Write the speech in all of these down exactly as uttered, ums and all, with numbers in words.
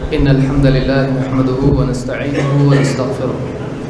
إن الحمد لله نحمده ونستعينه ونستغفره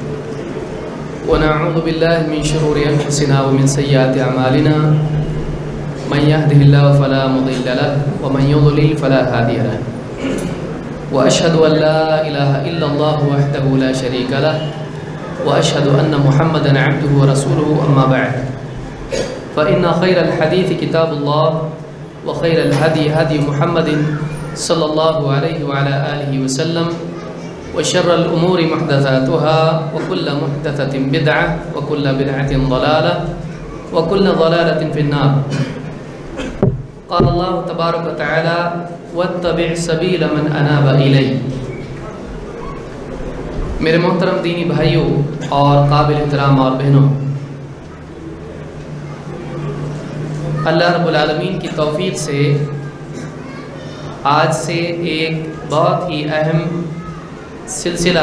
ونعوذ بالله من شرور أنفسنا ومن سيئات أعمالنا من يهده الله فلا مضل له ومن يضلل فلا هادي له وأشهد أن لا إله إلا الله وحده لا شريك له وأشهد أن محمدا عبده ورسوله أما بعد فإن خير الحديث كتاب الله وخير الهدي هدي محمد صلى الله عليه وعلى آله وسلم وشر الأمور محدثاتها وكل محدثة بدعة وكل بدعة ضلالة وكل ضلالة في النار. قال الله تبارك وتعالى واتبع سبيل من أناب إلي. میرے محترم دینی بھائیوں اور قابل احترام اور بہنوں، اللہ رب العالمین کی توفیق سے آج سے ایک بہت ہی اہم سلسلہ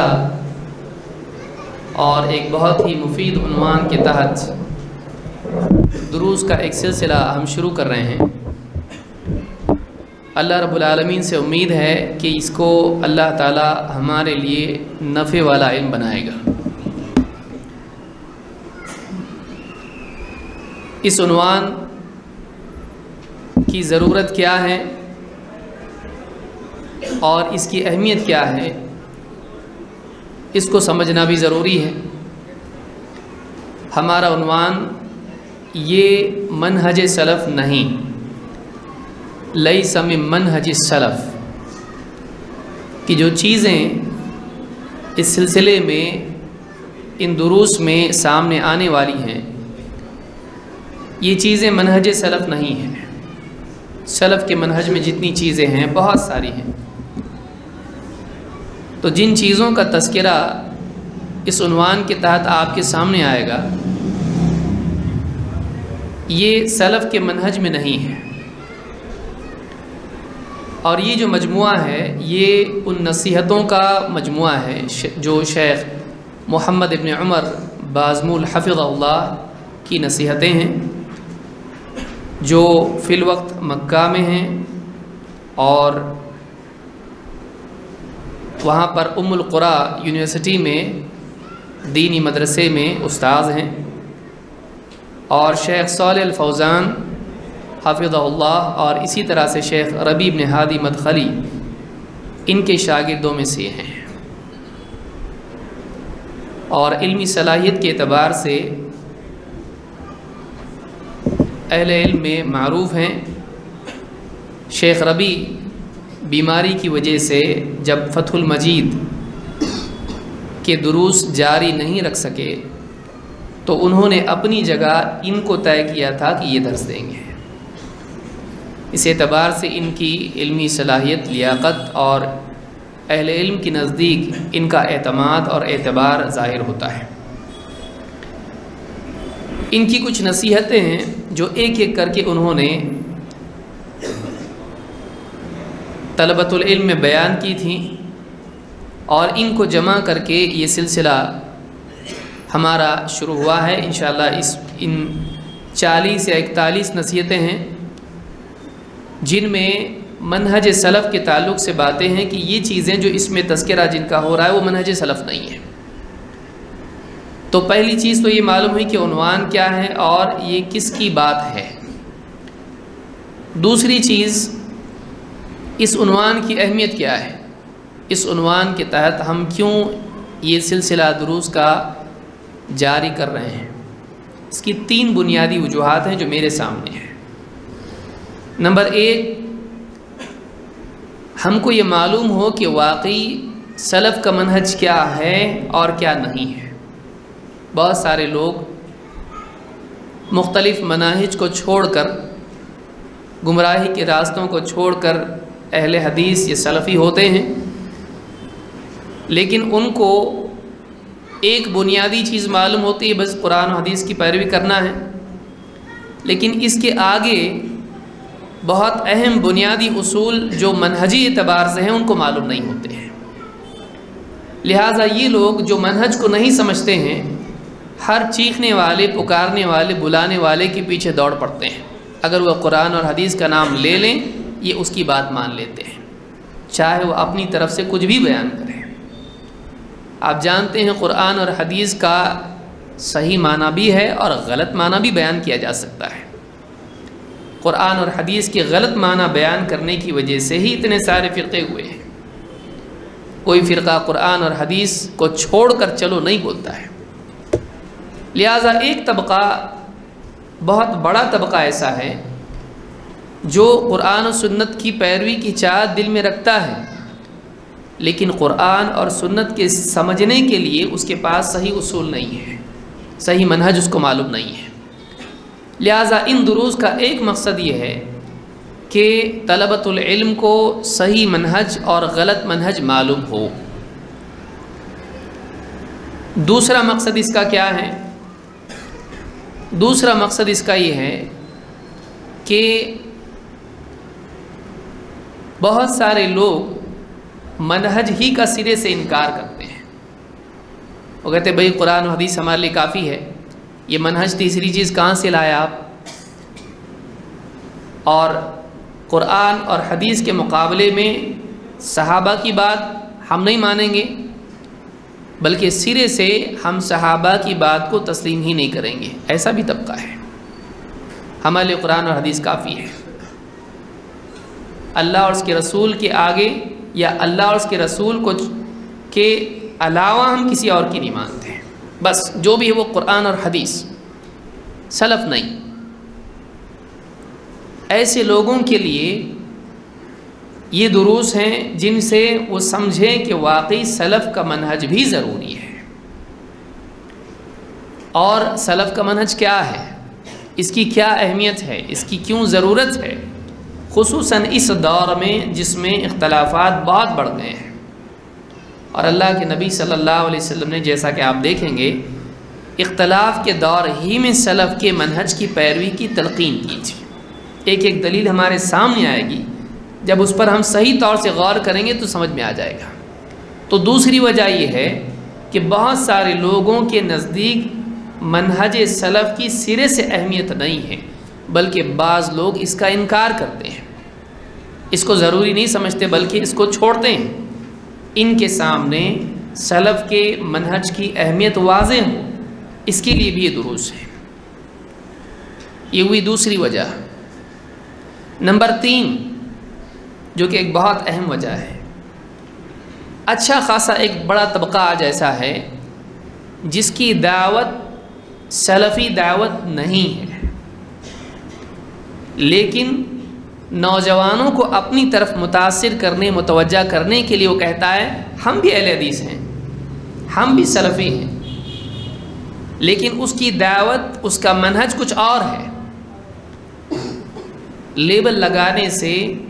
اور ایک بہت ہی مفید عنوان کے تحت دروس کا ایک سلسلہ ہم شروع کر رہے ہیں۔ اللہ رب العالمین سے امید ہے کہ اس کو اللہ تعالی ہمارے لیے نفع والا علم بنائے گا۔ اس عنوان کی ضرورت کیا ہے اور اس کی اہمیت کیا ہے، اس کو سمجھنا بھی ضروری ہے۔ ہمارا عنوان یہ منہج سلف نہیں، لیس من منہج السلف، کہ جو چیزیں اس سلسلے میں ان دروس میں سامنے آنے والی ہیں یہ چیزیں منہج سلف نہیں ہیں۔ سلف کے منہج میں جتنی چیزیں ہیں بہت ساری ہیں، تو جن چیزوں کا تذکرہ اس عنوان کے تحت آپ کے سامنے آئے گا یہ سلف کے منہج میں نہیں ہے، اور یہ جو مجموعہ ہے یہ ان نصیحتوں کا مجموعہ ہے جو شیخ محمد ابن عمر بازمول حفظہ اللہ کی نصیحتیں ہیں، جو فی الوقت مکہ میں ہیں اور وہاں پر ام القریٰ یونیورسٹی میں دینی مدرسے میں استاذ ہیں، اور شیخ صالح الفوزان حافظہ اللہ اور اسی طرح سے شیخ ربیع بن ہادی مدخلی ان کے شاگردوں میں سے ہیں، اور علمی صلاحیت کے اعتبار سے اہل علم میں معروف ہیں۔ شیخ ربیع بیماری کی وجہ سے جب فتح المجید کے دروس جاری نہیں رکھ سکے تو انہوں نے اپنی جگہ ان کو طے کیا تھا کہ یہ درس دیں گے۔ اس اعتبار سے ان کی علمی صلاحیت، لیاقت اور اہل علم کے نزدیک ان کا اعتماد اور اعتبار ظاہر ہوتا ہے۔ ان کی کچھ نصیحتیں ہیں جو ایک ایک کر کے انہوں نے طلبۃ العلم میں بیان کی تھیں، اور ان کو جمع کر کے یہ سلسلہ ہمارا شروع ہوا ہے۔ انشاءاللہ اس ان چالیس یا اکتالیس نصیحتیں ہیں جن میں منہج سلف کے تعلق سے باتیں ہیں کہ یہ چیزیں جو اس میں تذکرہ جن کا ہو رہا ہے وہ منہج سلف نہیں ہے۔ تو پہلی چیز تو یہ معلوم ہوئی کہ عنوان کیا ہے اور یہ کس کی بات ہے۔ دوسری چیز، اس عنوان کی اہمیت کیا ہے، اس عنوان کے تحت ہم کیوں یہ سلسلہ دروس کا جاری کر رہے ہیں۔ اس کی تین بنیادی وجوہات ہیں جو میرے سامنے ہیں۔ نمبر ایک، ہم کو یہ معلوم ہو کہ واقعی سلف کا منہج کیا ہے اور کیا نہیں ہے۔ بہت سارے لوگ مختلف مناہج کو چھوڑ کر، گمراہی کے راستوں کو چھوڑ کر اہل حدیث یا سلفی ہوتے ہیں، لیکن ان کو ایک بنیادی چیز معلوم ہوتی ہے، بس قرآن و حدیث کی پیروی کرنا ہے، لیکن اس کے آگے بہت اہم بنیادی اصول جو منہجی اعتبار سے ہیں ان کو معلوم نہیں ہوتے ہیں۔ لہٰذا یہ لوگ جو منہج کو نہیں سمجھتے ہیں، ہر چیخنے والے، پکارنے والے، بلانے والے کے پیچھے دوڑ پڑتے ہیں۔ اگر وہ قرآن اور حدیث کا نام لے لیں یہ اس کی بات مان لیتے ہیں۔ چاہے وہ اپنی طرف سے کچھ بھی بیان کرے۔ آپ جانتے ہیں قرآن اور حدیث کا صحیح معنی بھی ہے اور غلط معنی بھی بیان کیا جا سکتا ہے۔ قرآن اور حدیث کے غلط معنی بیان کرنے کی وجہ سے ہی اتنے سارے فرقے ہوئے ہیں۔ کوئی فرقہ قرآن اور حدیث کو چھوڑ کر چلو نہیں بولتا ہے۔ لہٰذا ایک طبقہ، بہت بڑا طبقہ ایسا ہے جو قرآن و سنت کی پیروی کی چاہت دل میں رکھتا ہے، لیکن قرآن اور سنت کے سمجھنے کے لیے اس کے پاس صحیح اصول نہیں ہے، صحیح منہج اس کو معلوم نہیں ہے۔ لہٰذا ان دروس کا ایک مقصد یہ ہے کہ طلبۃ العلم کو صحیح منہج اور غلط منہج معلوم ہو۔ دوسرا مقصد اس کا کیا ہے؟ دوسرا مقصد اس کا یہ ہے کہ بہت سارے لوگ منہج ہی کا سرے سے انکار کرتے ہیں۔ وہ کہتے ہیں بھئی قرآن و حدیث ہمارے لیے کافی ہے، یہ منہج تیسری چیز کہاں سے لایا آپ؟ اور قرآن اور حدیث کے مقابلے میں صحابہ کی بات ہم نہیں مانیں گے، بلکہ سرے سے ہم صحابہ کی بات کو تسلیم ہی نہیں کریں گے۔ ایسا بھی طبقہ ہے۔ ہمارے لیے قرآن اور حدیث کافی ہے، اللہ اور اس کے رسول کے آگے یا اللہ اور اس کے رسول کو کے علاوہ ہم کسی اور کی نہیں مانتے ہیں، بس جو بھی ہے وہ قرآن اور حدیث، سلف نہیں۔ ایسے لوگوں کے لیے یہ دروس ہیں جن سے وہ سمجھیں کہ واقعی سلف کا منہج بھی ضروری ہے، اور سلف کا منہج کیا ہے، اس کی کیا اہمیت ہے، اس کی کیوں ضرورت ہے، خصوصاً اس دور میں جس میں اختلافات بہت بڑھ گئے ہیں۔ اور اللہ کے نبی صلی اللہ علیہ وسلم نے، جیسا کہ آپ دیکھیں گے، اختلاف کے دور ہی میں سلف کے منہج کی پیروی کی تلقین کی تھی۔ ایک ایک دلیل ہمارے سامنے آئے گی، جب اس پر ہم صحیح طور سے غور کریں گے تو سمجھ میں آ جائے گا۔ تو دوسری وجہ یہ ہے کہ بہت سارے لوگوں کے نزدیک منہج سلف کی سرے سے اہمیت نہیں ہے، بلکہ بعض لوگ اس کا انکار کرتے ہیں، اس کو ضروری نہیں سمجھتے بلکہ اس کو چھوڑتے ہیں۔ ان کے سامنے سلف کے منہج کی اہمیت واضح ہو، اس کے لیے بھی یہ دروس ہے۔ یہ ہوئی دوسری وجہ۔ نمبر تین، جو کہ ایک بہت اہم وجہ ہے، اچھا خاصا ایک بڑا طبقہ آج ایسا ہے جس کی دعوت سلفی دعوت نہیں ہے، لیکن نوجوانوں کو اپنی طرف متاثر کرنے، متوجہ کرنے کے لیے وہ کہتا ہے ہم بھی اہل حدیث ہیں، ہم بھی سلفی ہیں، لیکن اس کی دعوت، اس کا منہج کچھ اور ہے۔ لیبل لگانے سے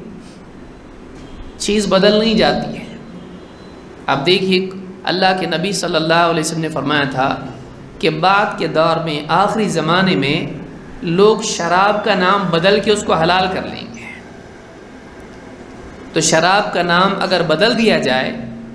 چیز بدل نہیں جاتی ہے۔ اب دیکھیے اللہ کے نبی صلی اللہ علیہ وسلم نے فرمایا تھا کہ بعد کے دور میں، آخری زمانے میں، لوگ شراب کا نام بدل کے اس کو حلال کر لیں گے۔ تو شراب کا نام اگر بدل دیا جائے،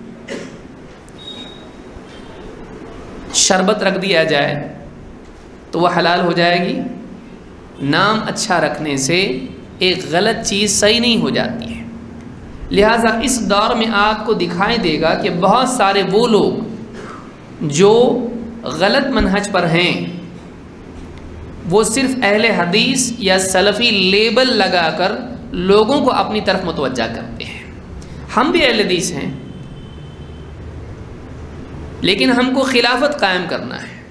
شربت رکھ دیا جائے، تو وہ حلال ہو جائے گی؟ نام اچھا رکھنے سے ایک غلط چیز صحیح نہیں ہو جاتی ہے۔ لہٰذا اس دور میں آپ کو دکھائی دے گا کہ بہت سارے وہ لوگ جو غلط منہج پر ہیں، وہ صرف اہل حدیث یا سلفی لیبل لگا کر لوگوں کو اپنی طرف متوجہ کرتے ہیں۔ ہم بھی اہل حدیث ہیں، لیکن ہم کو خلافت قائم کرنا ہے،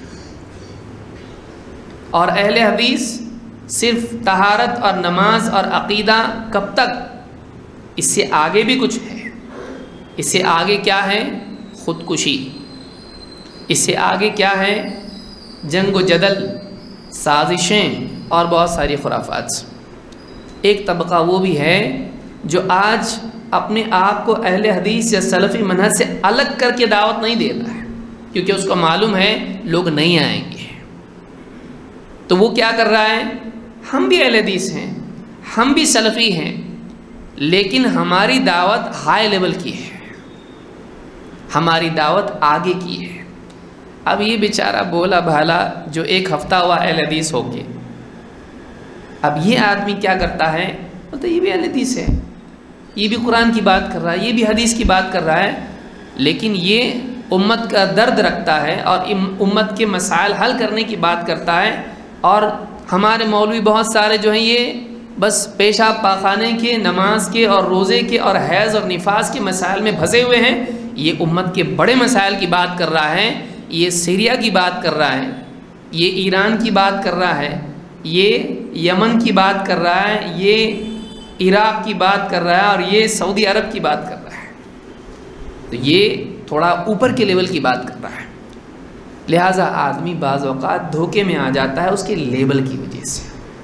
اور اہل حدیث صرف طہارت اور نماز اور عقیدہ کب تک؟ اس سے آگے بھی کچھ ہے۔ اس سے آگے کیا ہے؟ خودکشی۔ اس سے آگے کیا ہے؟ جنگ و جدل، سازشیں اور بہت ساری خرافات۔ ایک طبقہ وہ بھی ہے جو آج اپنے آپ کو اہل حدیث یا سلفی منہج سے الگ کر کے دعوت نہیں دیتا ہے، کیونکہ اس کو معلوم ہے لوگ نہیں آئیں گے۔ تو وہ کیا کر رہا ہے؟ ہم بھی اہل حدیث ہیں، ہم بھی سلفی ہیں، لیکن ہماری دعوت ہائی لیول کی ہے، ہماری دعوت آگے کی ہے۔ اب یہ بیچارہ بولا بھالا جو ایک ہفتہ ہوا اہل حدیث ہو کے، اب یہ آدمی کیا کرتا ہے؟ بولتا یہ بھی اہل حدیث ہے، یہ بھی قرآن کی بات کر رہا ہے، یہ بھی حدیث کی بات کر رہا ہے، لیکن یہ امت کا درد رکھتا ہے اور امت کے مسائل حل کرنے کی بات کرتا ہے. اور ہمارے مولوی بہت سارے جو ہیں یہ بس پیشاب پاخانے کے، نماز کے اور روزے کے اور حیض اور نفاس کے مسائل میں پھنسے ہوئے ہیں. یہ امت کے بڑے مسائل کی بات کر رہا ہے، یہ سیریا کی بات کر رہا ہے، یہ ایران کی بات کر رہا ہے، یہ یمن کی بات کر رہا ہے، یہ عراق کی بات کر رہا ہے اور یہ سعودی عرب کی بات کر رہا ہے. تو یہ تھوڑا اوپر کے لیول کی بات کر رہا ہے. لہٰذا آدمی بعض اوقات دھوکے میں آ جاتا ہے اس کے لیبل کی وجہ سے.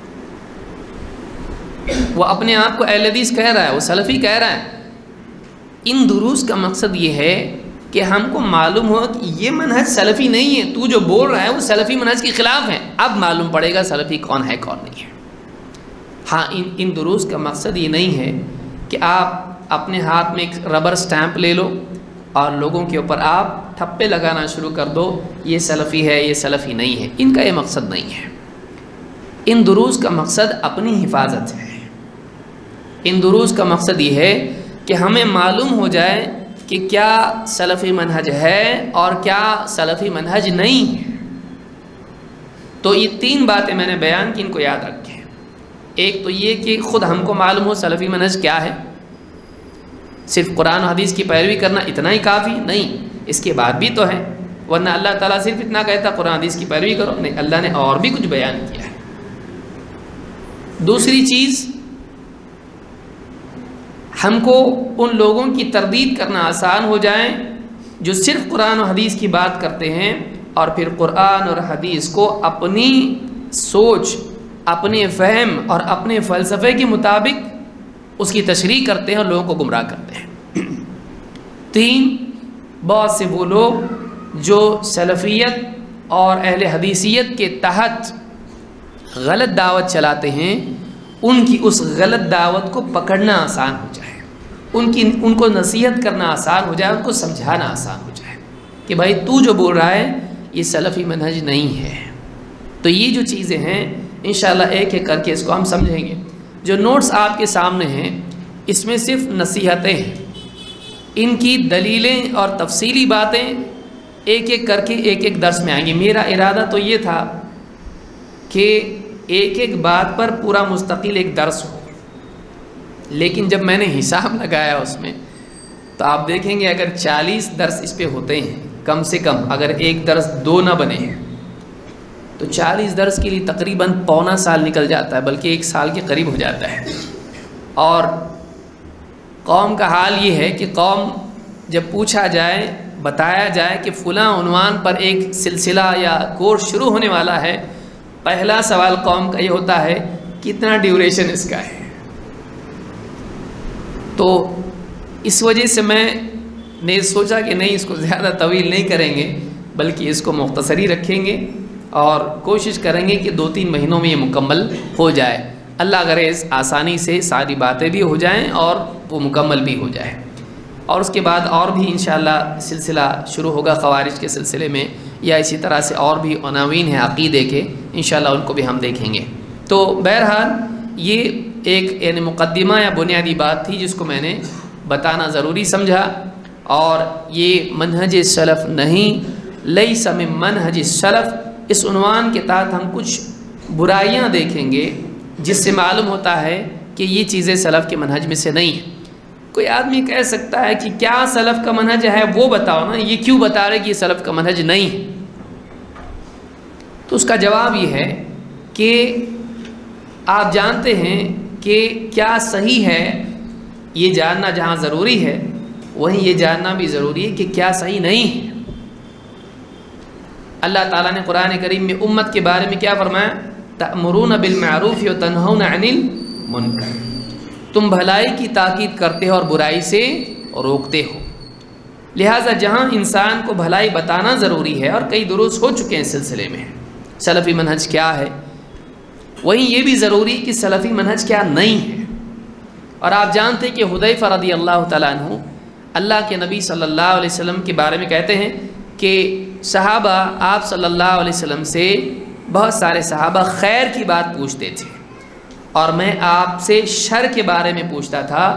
وہ اپنے آپ کو اہل حدیث کہہ رہا ہے، وہ سلفی کہہ رہا ہے. ان دروس کا مقصد یہ ہے کہ ہم کو معلوم ہو کہ یہ منہج سلفی نہیں ہے، تو جو بول رہا ہے وہ سلفی منہج کے خلاف ہے. اب معلوم پڑے گا سلفی کون ہے کون نہیں ہے. ہاں ان ان دروس کا مقصد یہ نہیں ہے کہ آپ اپنے ہاتھ میں ایک ربر سٹیمپ لے لو اور لوگوں کے اوپر آپ ٹھپے لگانا شروع کر دو، یہ سلفی ہے یہ سلفی نہیں ہے. ان کا یہ مقصد نہیں ہے. ان دروس کا مقصد اپنی حفاظت ہے. ان دروس کا مقصد یہ ہے کہ ہمیں معلوم ہو جائے کہ کیا سلفی منہج ہے اور کیا سلفی منہج نہیں ہے. تو یہ تین باتیں میں نے بیان کی، ان کو یاد رکھیں. ایک تو یہ کہ خود ہم کو معلوم ہو سلفی منہج کیا ہے. صرف قرآن و حدیث کی پیروی کرنا اتنا ہی کافی نہیں، اس کے بعد بھی تو ہے، ورنہ اللہ تعالیٰ صرف اتنا کہتا قرآن حدیث کی پیروی کرو، نہیں، اللہ نے اور بھی کچھ بیان کیا ہے. دوسری چیز، ہم کو ان لوگوں کی تردید کرنا آسان ہو جائے جو صرف قرآن و حدیث کی بات کرتے ہیں اور پھر قرآن اور حدیث کو اپنی سوچ، اپنے فہم اور اپنے فلسفے کے مطابق اس کی تشریح کرتے ہیں اور لوگوں کو گمراہ کرتے ہیں. تین، بہت سے وہ لوگ جو سلفیت اور اہل حدیثیت کے تحت غلط دعوت چلاتے ہیں، ان کی اس غلط دعوت کو پکڑنا آسان ہو جائے، ان کی ان کو نصیحت کرنا آسان ہو جائے، ان کو سمجھانا آسان ہو جائے کہ بھائی تو جو بول رہا ہے یہ سلفی منہج نہیں ہے. تو یہ جو چیزیں ہیں انشاءاللہ ایک ایک کر کے اس کو ہم سمجھیں گے. جو نوٹس آپ کے سامنے ہیں اس میں صرف نصیحتیں ہیں، ان کی دلیلیں اور تفصیلی باتیں ایک ایک کر کے ایک ایک درس میں آئیں گی. میرا ارادہ تو یہ تھا کہ ایک ایک بات پر پورا مستقل ایک درس ہو، لیکن جب میں نے حساب لگایا اس میں تو آپ دیکھیں گے اگر چالیس درس اس پہ ہوتے ہیں کم سے کم، اگر ایک درس دو نہ بنے ہیں تو چالیس درس کے لیے تقریباً پونا سال نکل جاتا ہے، بلکہ ایک سال کے قریب ہو جاتا ہے. اور قوم کا حال یہ ہے کہ قوم جب پوچھا جائے، بتایا جائے کہ فلاں عنوان پر ایک سلسلہ یا کورس شروع ہونے والا ہے، پہلا سوال قوم کا یہ ہوتا ہے کتنا ڈیوریشن اس کا ہے. تو اس وجہ سے میں نے سوچا کہ نہیں، اس کو زیادہ طویل نہیں کریں گے بلکہ اس کو مختصر ہی رکھیں گے اور کوشش کریں گے کہ دو تین مہینوں میں یہ مکمل ہو جائے. اللہ کرے آسانی سے ساری باتیں بھی ہو جائیں اور وہ مکمل بھی ہو جائے. اور اس کے بعد اور بھی انشاءاللہ سلسلہ شروع ہوگا خوارج کے سلسلے میں، یا اسی طرح سے اور بھی عناوین ہیں عقیدے کے، انشاءاللہ ان کو بھی ہم دیکھیں گے. تو بہرحال یہ ایک یعنی مقدمہ یا بنیادی بات تھی جس کو میں نے بتانا ضروری سمجھا. اور یہ منہج سلف نہیں، لیس من منہج السلف، اس عنوان کے تحت ہم کچھ برائیاں دیکھیں گے جس سے معلوم ہوتا ہے کہ یہ چیزیں سلف کے منہج میں سے نہیں ہیں. کوئی آدمی کہہ سکتا ہے کہ کیا سلف کا منہج ہے وہ بتاؤ نا، یہ کیوں بتا رہے کہ یہ سلف کا منہج نہیں ہے؟ تو اس کا جواب یہ ہے کہ آپ جانتے ہیں کہ کیا صحیح ہے یہ جاننا جہاں ضروری ہے، وہیں یہ جاننا بھی ضروری ہے کہ کیا صحیح نہیں ہے. اللہ تعالیٰ نے قرآن کریم میں امت کے بارے میں کیا فرمایا؟ تأمرون بالمعروف وتنہون عن المنکر، تم بھلائی کی تاکید کرتے ہو اور برائی سے روکتے ہو. لہٰذا جہاں انسان کو بھلائی بتانا ضروری ہے، اور کئی دروس ہو چکے ہیں اس سلسلے میں سلفی منہج کیا ہے، وہیں یہ بھی ضروری کہ سلفی منہج کیا نہیں ہے. اور آپ جانتے کہ حذیفہ رضی اللہ تعالیٰ عنہ اللہ کے نبی صلی اللہ علیہ وسلم کے بارے میں کہتے ہیں کہ صحابہ آپ صلی اللہ علیہ وسلم سے، بہت سارے صحابہ خیر کی بات پوچھتے تھے اور میں آپ سے شر کے بارے میں پوچھتا تھا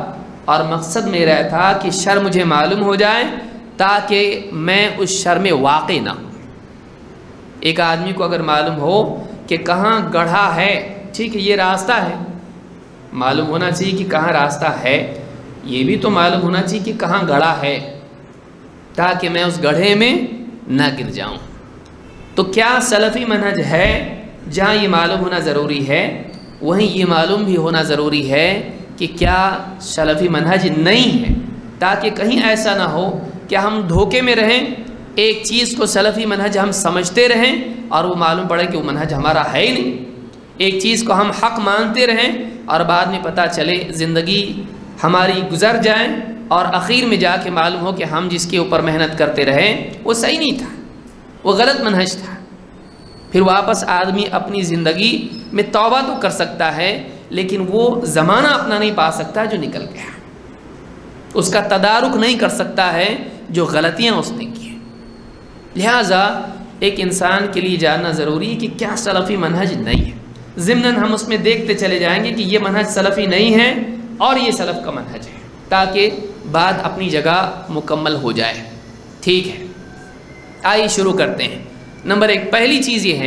اور مقصد میرا تھا کہ شر مجھے معلوم ہو جائے تاکہ میں اس شر میں واقع نہ ہوں۔ ایک آدمی کو اگر معلوم ہو کہ کہاں گڑھا ہے، ٹھیک ہے یہ راستہ ہے، معلوم ہونا چاہیے کہ کہاں راستہ ہے، یہ بھی تو معلوم ہونا چاہیے کہ کہاں گڑھا ہے تاکہ میں اس گڑھے میں نہ گر جاؤں۔ تو کیا سلفی منہج ہے؟ جہاں یہ معلوم ہونا ضروری ہے وہیں یہ معلوم بھی ہونا ضروری ہے کہ کیا سلفی منہج نہیں ہے، تاکہ کہیں ایسا نہ ہو کہ ہم دھوکے میں رہیں، ایک چیز کو سلفی منہج ہم سمجھتے رہیں اور وہ معلوم پڑے کہ وہ منہج ہمارا ہے ہی نہیں، ایک چیز کو ہم حق مانتے رہیں اور بعد میں پتہ چلے زندگی ہماری گزر جائیں اور اخیر میں جا کے معلوم ہو کہ ہم جس کے اوپر محنت کرتے رہیں وہ صحیح نہیں تھا، وہ غلط منہج تھا۔ پھر واپس آدمی اپنی زندگی میں توبہ تو کر سکتا ہے لیکن وہ زمانہ اپنا نہیں پا سکتا جو نکل گیا، اس کا تدارک نہیں کر سکتا ہے جو غلطیاں اس نے کی۔ لہٰذا ایک انسان کے لیے جاننا ضروری ہے کہ کیا سلفی منہج نہیں ہے۔ ضمناً ہم اس میں دیکھتے چلے جائیں گے کہ یہ منہج سلفی نہیں ہے اور یہ سلف کا منہج ہے، تاکہ بات اپنی جگہ مکمل ہو جائے۔ ٹھیک ہے، آئیے شروع کرتے ہیں۔ نمبر ایک، پہلی چیز یہ ہے،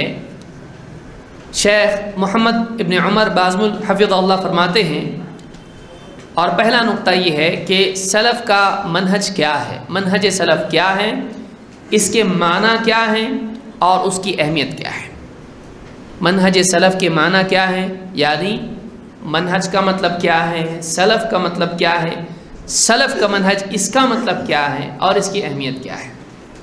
شیخ محمد ابن عمر بازمل حفظہ اللہ فرماتے ہیں، اور پہلا نقطہ یہ ہے کہ سلف کا منہج کیا ہے، منہج سلف کیا ہے، اس کے معنی کیا ہیں اور اس کی اہمیت کیا ہے۔ منہج سلف کے معنی کیا ہے، یعنی منہج کا مطلب کیا ہے، سلف کا مطلب کیا ہے، سلف کا منہج اس کا مطلب کیا ہے اور اس کی اہمیت کیا ہے۔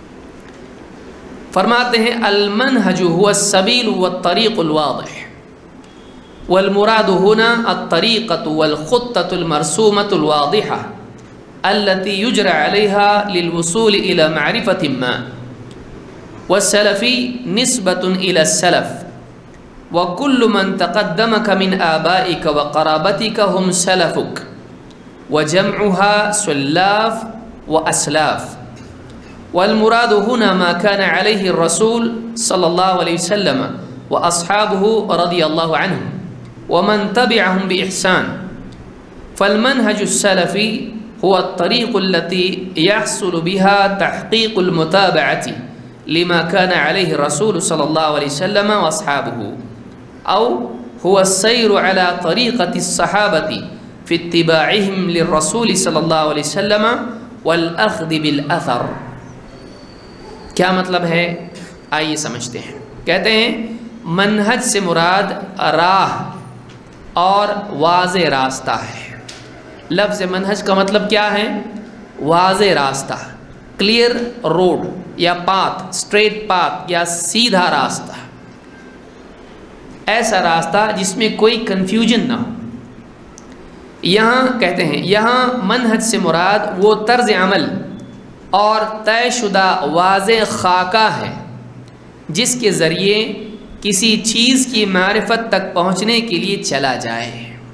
فرماتے ہیں المنہج هو السبیل والطریق الواضح والمراد هنا الطریقة والخطة المرسومة الواضحة التي يجرى عليها للوصول إلى معرفة ما، والسلفي نسبة إلى السلف، وكل من تقدمك من آبائك وقرابتك هم سلفك، وجمعها سلاف وأسلاف، والمراد هنا ما كان عليه الرسول صلى الله عليه وسلم وأصحابه رضي الله عنهم ومن تبعهم بإحسان، فالمنهج السلفي هو الطريق التي يحصل بها تحقيق المتابعة لما كان عليه الرسول صلى الله عليه وسلم وأصحابه، أو هو السير على طريقة الصحابة في اتباعهم للرسول صلى الله عليه وسلم والأخذ بالأثر۔ کیا مطلب ہے؟ آئیے سمجھتے ہیں۔ کہتے ہیں منہج سے مراد راہ اور واضح راستہ ہے۔ لفظ منہج کا مطلب کیا ہے؟ واضح راستہ، کلیئر روڈ یا پاتھ، اسٹریٹ پاتھ یا سیدھا راستہ، ایسا راستہ جس میں کوئی کنفیوژن نہ ہو۔ یہاں کہتے ہیں یہاں منہج سے مراد وہ طرز عمل اور طے شدہ واضح خاکہ ہے جس کے ذریعے کسی چیز کی معرفت تک پہنچنے کے لیے چلا جائے،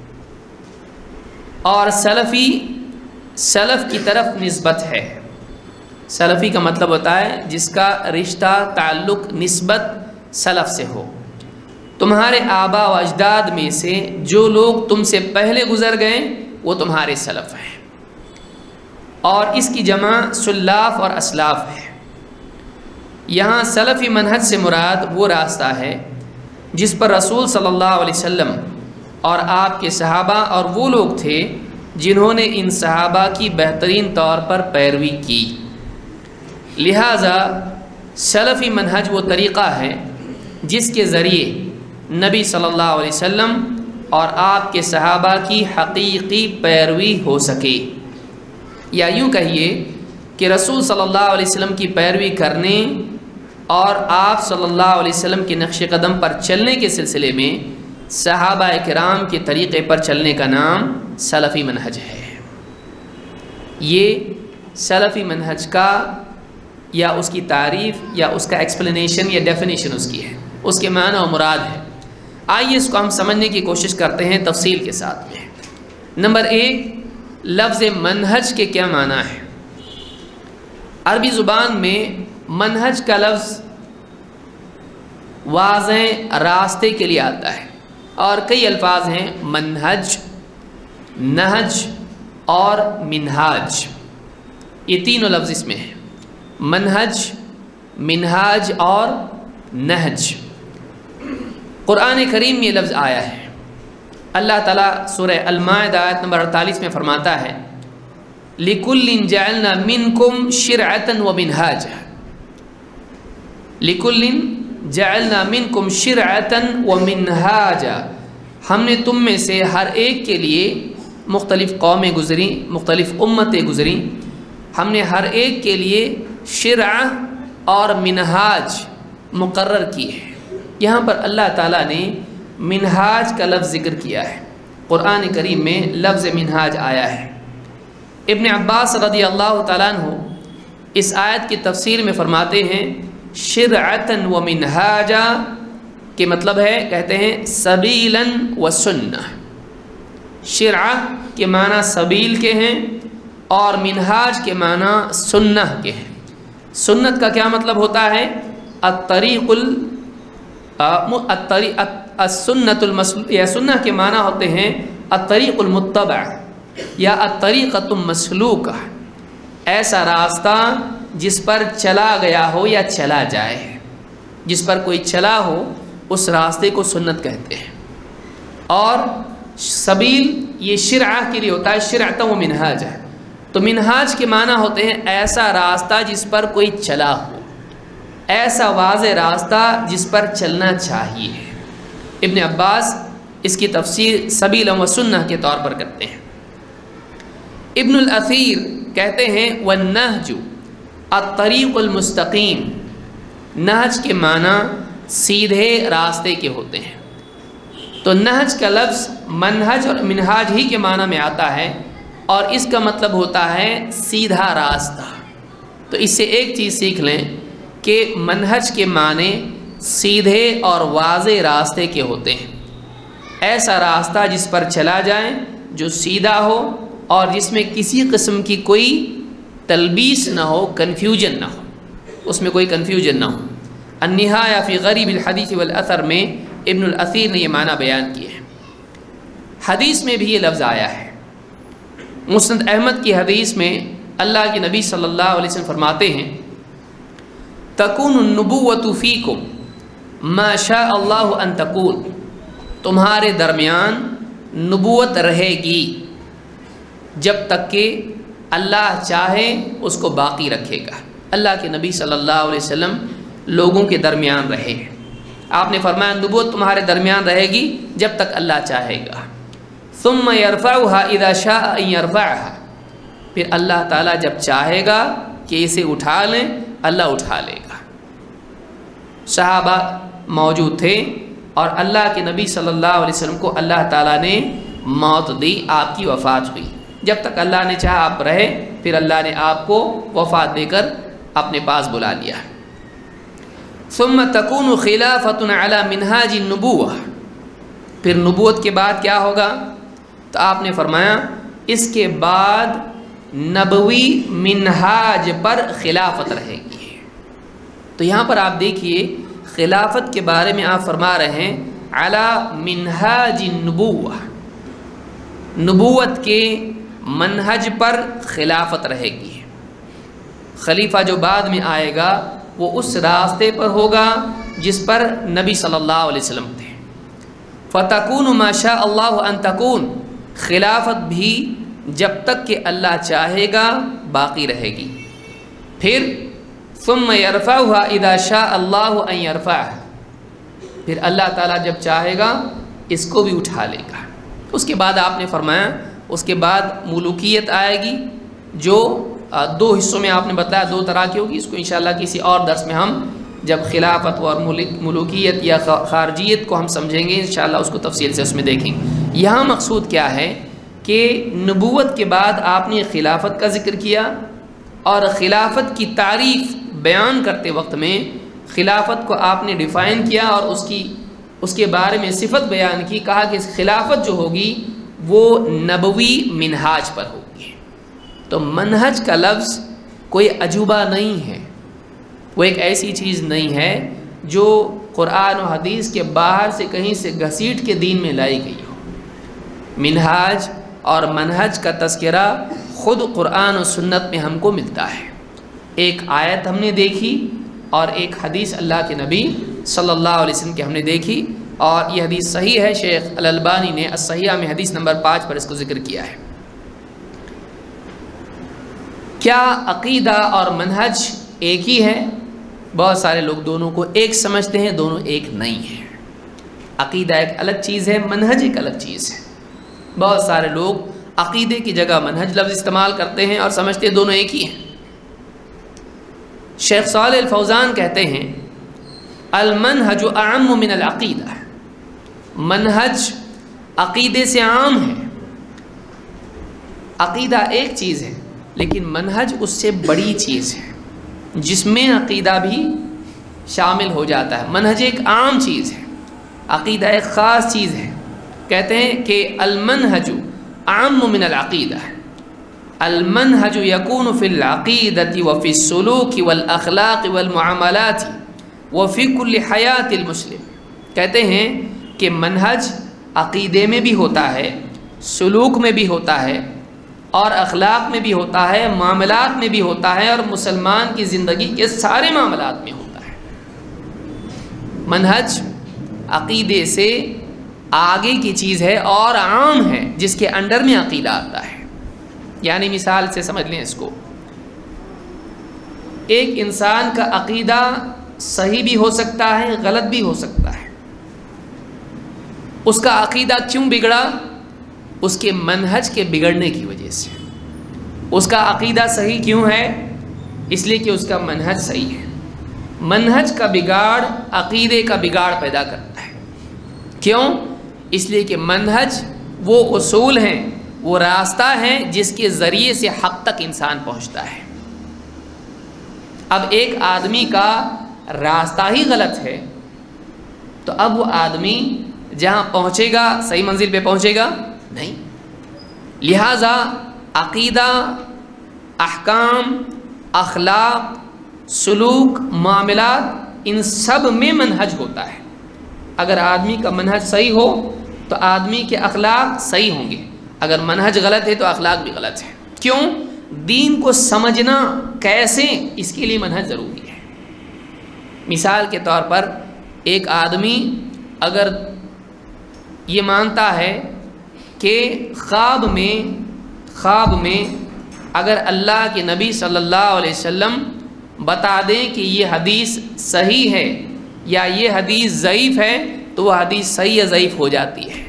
اور سلفی سلف کی طرف نسبت ہے۔ سلفی کا مطلب ہوتا ہے جس کا رشتہ تعلق نسبت سلف سے ہو، تمہارے آبا و اجداد میں سے جو لوگ تم سے پہلے گزر گئے وہ تمہارے سلف ہیں، اور اس کی جمع سلاف اور اسلاف ہے۔ یہاں سلفی منہج سے مراد وہ راستہ ہے جس پر رسول صلی اللہ علیہ وسلم اور آپ کے صحابہ اور وہ لوگ تھے جنہوں نے ان صحابہ کی بہترین طور پر پیروی کی۔ لہٰذا سلفی منہج وہ طریقہ ہے جس کے ذریعے نبی صلی اللہ علیہ وسلم اور آپ کے صحابہ کی حقیقی پیروی ہو سکے، یا یوں کہیے کہ رسول صلی اللہ علیہ وسلم کی پیروی کرنے اور آپ صلی اللہ علیہ وسلم کے نقش قدم پر چلنے کے سلسلے میں صحابہ کرام کے طریقے پر چلنے کا نام سلفی منہج ہے۔ یہ سلفی منہج کا یا اس کی تعریف یا اس کا ایکسپلینیشن یا ڈیفینیشن اس کی ہے، اس کے معنی و مراد ہے۔ آئیے اس کو ہم سمجھنے کی کوشش کرتے ہیں تفصیل کے ساتھ میں۔ نمبر ایک، لفظ منہج کے کیا معنی ہے؟ عربی زبان میں منہج کا لفظ واضح راستے کے لیے آتا ہے، اور کئی الفاظ ہیں، منہج، نہج، اور منہاج، یہ تینوں لفظ اس میں ہیں، منہج، منہاج اور نہج۔ قرآن کریم میں یہ لفظ آیا ہے۔ اللہ تعالیٰ سورہ المائدہ آیت نمبر اڑتالیس میں فرماتا ہے لِكُلٍّ جَعَلْنَا مِنْكُمْ شِرْعَةً وَمِنْهَاجًا، لِكُلٍّ جَعَلْنَا مِنْكُمْ شِرْعَةً وَمِنْهَاجًا، ہم نے تم میں سے ہر ایک کے لیے، مختلف قومیں گزری، مختلف امتیں گزری، ہم نے ہر ایک کے لیے شرعہ اور منہاج مقرر کی ہے۔ یہاں پر اللہ تعالیٰ نے منہاج کا لفظ ذکر کیا ہے، قرآن کریم میں لفظ منہاج آیا ہے۔ ابن عباس رضی اللہ تعالیٰ عنہ اس آیت کی تفسیر میں فرماتے ہیں شرعتاً و منہاجا کے مطلب ہے، کہتے ہیں سبیلاً و سنہ۔ شرعہ کے معنی سبیل کے ہیں اور منہاج کے معنی سنہ کے ہیں۔ سنت کا کیا مطلب ہوتا ہے؟ الطریق السنت المسلوک، یا سنہ کے معنی ہوتے ہیں الطریق المتبع یا الطریقۃ المسلوکہ، ایسا راستہ جس پر چلا گیا ہو یا چلا جائے، جس پر کوئی چلا ہو اس راستے کو سنت کہتے ہیں۔ اور سبیل یہ شرعہ کے لیے ہوتا ہے، شرعۃ و منہاج ہے، تو منہاج کے معنی ہوتے ہیں ایسا راستہ جس پر کوئی چلا ہو، ایسا واضح راستہ جس پر چلنا چاہیے۔ ابن عباس اس کی تفسیر سبیل و سنہ کے طور پر کرتے ہیں۔ ابن الاثیر کہتے ہیں والنہج الطریق المستقیم، نہج کے معنی سیدھے راستے کے ہوتے ہیں۔ تو نہج کا لفظ منہج اور منہاج ہی کے معنی میں آتا ہے اور اس کا مطلب ہوتا ہے سیدھا راستہ۔ تو اس سے ایک چیز سیکھ لیں کہ منہج کے معنی سیدھے اور واضح راستے کے ہوتے ہیں، ایسا راستہ جس پر چلا جائے، جو سیدھا ہو اور جس میں کسی قسم کی کوئی تلبیس نہ ہو، کنفیوژن نہ ہو، اس میں کوئی کنفیوژن نہ ہو۔ النہایہ فی غریب الحدیث والاثر میں ابن الاثیر نے یہ معنی بیان کیے ہیں۔ حدیث میں بھی یہ لفظ آیا ہے، مسند احمد کی حدیث میں اللہ کے نبی صلی اللہ علیہ وسلم فرماتے ہیں تکون النبوۃ فیکم ما شاء اللہ ان تکون، تمہارے درمیان نبوت رہے گی جب تک کہ اللہ چاہے اس کو باقی رکھے گا۔ اللہ کے نبی صلی اللہ علیہ وسلم لوگوں کے درمیان رہے، آپ نے فرمایا نبوت تمہارے درمیان رہے گی جب تک اللہ چاہے گا۔ ثم يرفعها اذا شاء ان يرفعها، پھر اللہ تعالیٰ جب چاہے گا کہ اسے اٹھا لیں، اللہ اٹھا لے گا۔ صحابہ موجود تھے اور اللہ کے نبی صلی اللہ علیہ وسلم کو اللہ تعالیٰ نے موت دی، آپ کی وفات ہوئی۔ جب تک اللہ نے چاہا آپ رہے، پھر اللہ نے آپ کو وفات دے کر اپنے پاس بلا لیا۔ ثم تکون خلافۃ علی منہاج النبوہ، پھر نبوت کے بعد کیا ہوگا؟ تو آپ نے فرمایا اس کے بعد نبوی منہاج پر خلافت رہے گی۔ تو یہاں پر آپ دیکھیے خلافت کے بارے میں آپ فرما رہے ہیں علی منہاج النبوہ، نبوت کے منہج پر خلافت رہے گی۔ خلیفہ جو بعد میں آئے گا وہ اس راستے پر ہوگا جس پر نبی صلی اللہ علیہ وسلم تھے۔ فتکون ما شاء اللہ ان تکون، خلافت بھی جب تک کہ اللہ چاہے گا باقی رہے گی۔ پھر ثم يرفعها اذا شاء اللہ ان يرفعها، پھر اللہ تعالیٰ جب چاہے گا اس کو بھی اٹھا لے گا۔ اس کے بعد آپ نے فرمایا اس کے بعد ملوکیت آئے گی، جو دو حصوں میں آپ نے بتایا دو طرح کی ہوگی۔ اس کو انشاءاللہ کسی اور درس میں ہم جب خلافت اور ملوکیت یا خارجیت کو ہم سمجھیں گے انشاءاللہ اس کو تفصیل سے اس میں دیکھیں گے۔ یہاں مقصود کیا ہے کہ نبوت کے بعد آپ نے خلافت کا ذکر کیا اور خلافت کی تعریف بیان کرتے وقت میں خلافت کو آپ نے ڈیفائن کیا اور اس کی اس کے بارے میں صفت بیان کی، کہا کہ خلافت جو ہوگی وہ نبوی منہاج پر ہوگی۔ تو منہج کا لفظ کوئی عجوبہ نہیں ہے، وہ ایک ایسی چیز نہیں ہے جو قرآن و حدیث کے باہر سے کہیں سے گھسیٹ کے دین میں لائی گئی ہو۔ منہاج اور منہج کا تذکرہ خود قرآن و سنت میں ہم کو ملتا ہے۔ ایک آیت ہم نے دیکھی اور ایک حدیث اللہ کے نبی صلی اللہ علیہ وسلم کی ہم نے دیکھی، اور یہ حدیث صحیح ہے۔ شیخ الالبانی نے الصحیحہ میں حدیث نمبر پانچ پر اس کو ذکر کیا ہے۔ کیا عقیدہ اور منہج ایک ہی ہے؟ بہت سارے لوگ دونوں کو ایک سمجھتے ہیں، دونوں ایک نہیں ہیں۔ عقیدہ ایک الگ چیز ہے، منہج ایک الگ چیز ہے۔ بہت سارے لوگ عقیدے کی جگہ منہج لفظ استعمال کرتے ہیں اور سمجھتے ہیں دونوں ایک ہی ہیں۔ شیخ صالح الفوزان کہتے ہیں المنہج اعم من العقیدہ، منہج عقیدے سے عام ہے۔ عقیدہ ایک چیز ہے لیکن منہج اس سے بڑی چیز ہے جس میں عقیدہ بھی شامل ہو جاتا ہے۔ منہج ایک عام چیز ہے، عقیدہ ایک خاص چیز ہے۔ کہتے ہیں کہ المنہج اعم من العقیدہ، المنہج یکون فی العقیدۃ وفی السلوک والاخلاق والمعاملات وفی کل حیات المسلم۔ کہتے ہیں کہ منہج عقیدے میں بھی ہوتا ہے، سلوک میں بھی ہوتا ہے، اور اخلاق میں بھی ہوتا ہے، معاملات میں بھی ہوتا ہے، اور مسلمان کی زندگی کے سارے معاملات میں ہوتا ہے۔ منہج عقیدے سے آگے کی چیز ہے اور عام ہے، جس کے انڈر میں عقیدہ آتا ہے۔ یعنی مثال سے سمجھ لیں اس کو، ایک انسان کا عقیدہ صحیح بھی ہو سکتا ہے، غلط بھی ہو سکتا ہے۔ اس کا عقیدہ کیوں بگڑا؟ اس کے منہج کے بگڑنے کی وجہ سے۔ اس کا عقیدہ صحیح کیوں ہے؟ اس لیے کہ اس کا منہج صحیح ہے۔ منہج کا بگاڑ عقیدے کا بگاڑ پیدا کرتا ہے۔ کیوں؟ اس لیے کہ منہج وہ اصول ہیں، وہ راستہ ہے جس کے ذریعے سے حق تک انسان پہنچتا ہے۔ اب ایک آدمی کا راستہ ہی غلط ہے تو اب وہ آدمی جہاں پہنچے گا صحیح منزل پہ پہنچے گا نہیں۔ لہذا عقیدہ، احکام، اخلاق، سلوک، معاملات، ان سب میں منہج ہوتا ہے۔ اگر آدمی کا منہج صحیح ہو تو آدمی کے اخلاق صحیح ہوں گے، اگر منہج غلط ہے تو اخلاق بھی غلط ہے۔ کیوں؟ دین کو سمجھنا کیسے، اس کے لیے منہج ضروری ہے۔ مثال کے طور پر ایک آدمی اگر یہ مانتا ہے کہ خواب میں خواب میں اگر اللہ کے نبی صلی اللہ علیہ وسلم بتا دیں کہ یہ حدیث صحیح ہے یا یہ حدیث ضعیف ہے تو وہ حدیث صحیح یا ضعیف ہو جاتی ہے۔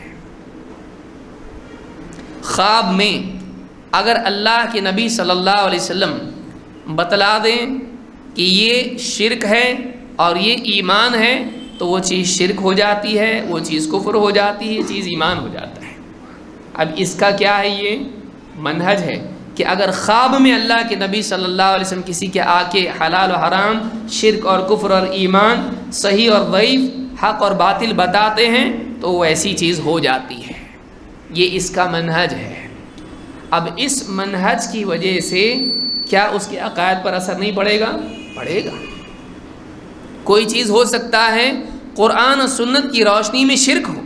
خواب میں اگر اللہ کے نبی صلی اللہ علیہ وسلم بتلا دیں کہ یہ شرک ہے اور یہ ایمان ہے تو وہ چیز شرک ہو جاتی ہے، وہ چیز کفر ہو جاتی ہے، یہ چیز ایمان ہو جاتا ہے۔ اب اس کا کیا ہے؟ یہ منہج ہے کہ اگر خواب میں اللہ کے نبی صلی اللہ علیہ وسلم کسی کے آ کے حلال و حرام، شرک اور کفر اور ایمان، صحیح اور ضعیف، حق اور باطل بتاتے ہیں تو وہ ایسی چیز ہو جاتی ہے۔ یہ اس کا منہج ہے۔ اب اس منہج کی وجہ سے کیا اس کے عقائد پر اثر نہیں پڑے گا؟ پڑے گا۔ کوئی چیز ہو سکتا ہے قرآن و سنت کی روشنی میں شرک ہو،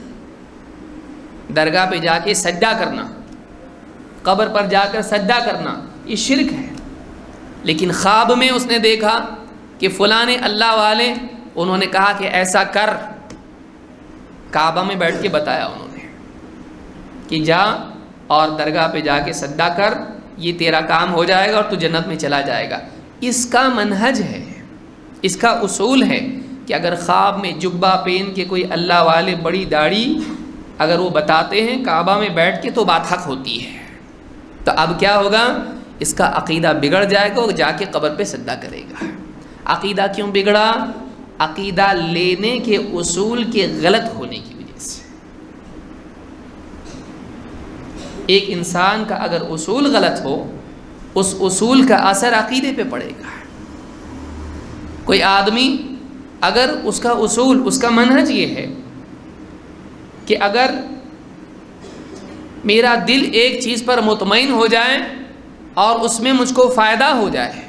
درگاہ پہ جا کے سجدہ کرنا، قبر پر جا کر سجدہ کرنا، یہ شرک ہے۔ لیکن خواب میں اس نے دیکھا کہ فلاں اللہ والے انہوں نے کہا کہ ایسا کر، کعبہ میں بیٹھ کے بتایا انہوں نے کہ جا اور درگاہ پہ جا کے سجدہ کر، یہ تیرا کام ہو جائے گا اور تو جنت میں چلا جائے گا۔ اس کا منہج ہے، اس کا اصول ہے کہ اگر خواب میں جبہ پہن کے کوئی اللہ والے بڑی داڑھی اگر وہ بتاتے ہیں کعبہ میں بیٹھ کے تو بات حق ہوتی ہے، تو اب کیا ہوگا؟ اس کا عقیدہ بگڑ جائے گا، وہ جا کے قبر پہ سجدہ کرے گا۔ عقیدہ کیوں بگڑا؟ عقیدہ لینے کے اصول کے غلط ہونے کی وجہ سے۔ ایک انسان کا اگر اصول غلط ہو، اس اصول کا اثر عقیدے پہ پڑے گا۔ کوئی آدمی اگر اس کا اصول، اس کا منہج یہ ہے کہ اگر میرا دل ایک چیز پر مطمئن ہو جائے اور اس میں مجھ کو فائدہ ہو جائے،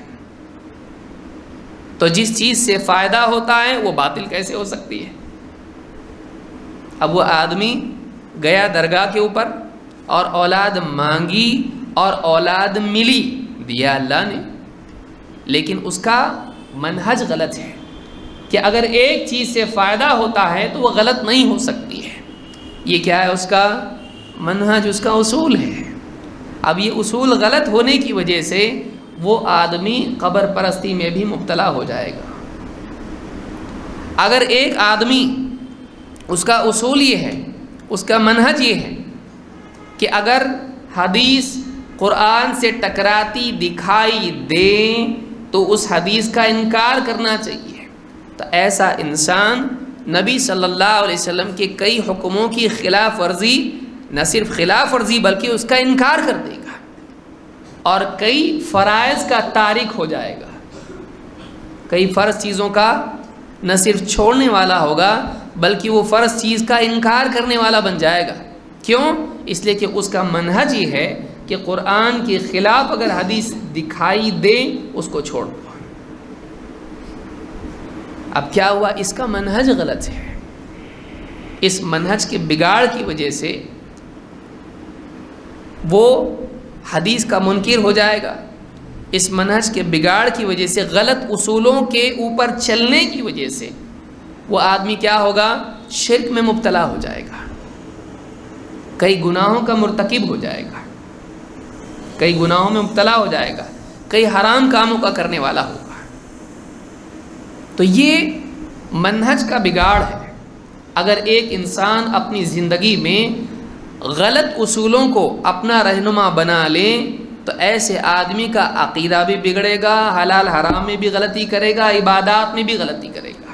تو جس چیز سے فائدہ ہوتا ہے وہ باطل کیسے ہو سکتی ہے؟ اب وہ آدمی گیا درگاہ کے اوپر اور اولاد مانگی اور اولاد ملی، دیا اللہ نے، لیکن اس کا منہج غلط ہے کہ اگر ایک چیز سے فائدہ ہوتا ہے تو وہ غلط نہیں ہو سکتی ہے۔ یہ کیا ہے؟ اس کا منہج، اس کا اصول ہے۔ اب یہ اصول غلط ہونے کی وجہ سے وہ آدمی قبر پرستی میں بھی مبتلا ہو جائے گا۔ اگر ایک آدمی اس کا اصول یہ ہے، اس کا منہج یہ ہے کہ اگر حدیث قرآن سے ٹکراتی دکھائی دے تو اس حدیث کا انکار کرنا چاہیے، تو ایسا انسان نبی صلی اللہ علیہ وسلم کے کئی حکموں کی خلاف ورزی، نہ صرف خلاف ورزی بلکہ اس کا انکار کر دے گا، اور کئی فرائض کا تارک ہو جائے گا، کئی فرض چیزوں کا نہ صرف چھوڑنے والا ہوگا بلکہ وہ فرض چیز کا انکار کرنے والا بن جائے گا۔ کیوں؟ اس لیے کہ اس کا منہج یہ ہے کہ قرآن کے خلاف اگر حدیث دکھائی دے اس کو چھوڑ دو۔ اب کیا ہوا؟ اس کا منہج غلط ہے، اس منہج کے بگاڑ کی وجہ سے وہ حدیث کا منکر ہو جائے گا، اس منہج کے بگاڑ کی وجہ سے، غلط اصولوں کے اوپر چلنے کی وجہ سے وہ آدمی کیا ہوگا؟ شرک میں مبتلا ہو جائے گا، کئی گناہوں کا مرتکب ہو جائے گا، کئی گناہوں میں مبتلا ہو جائے گا، کئی حرام کاموں کا کرنے والا ہوگا۔ تو یہ منہج کا بگاڑ ہے۔ اگر ایک انسان اپنی زندگی میں غلط اصولوں کو اپنا رہنما بنا لے تو ایسے آدمی کا عقیدہ بھی بگڑے گا، حلال حرام میں بھی غلطی کرے گا، عبادات میں بھی غلطی کرے گا،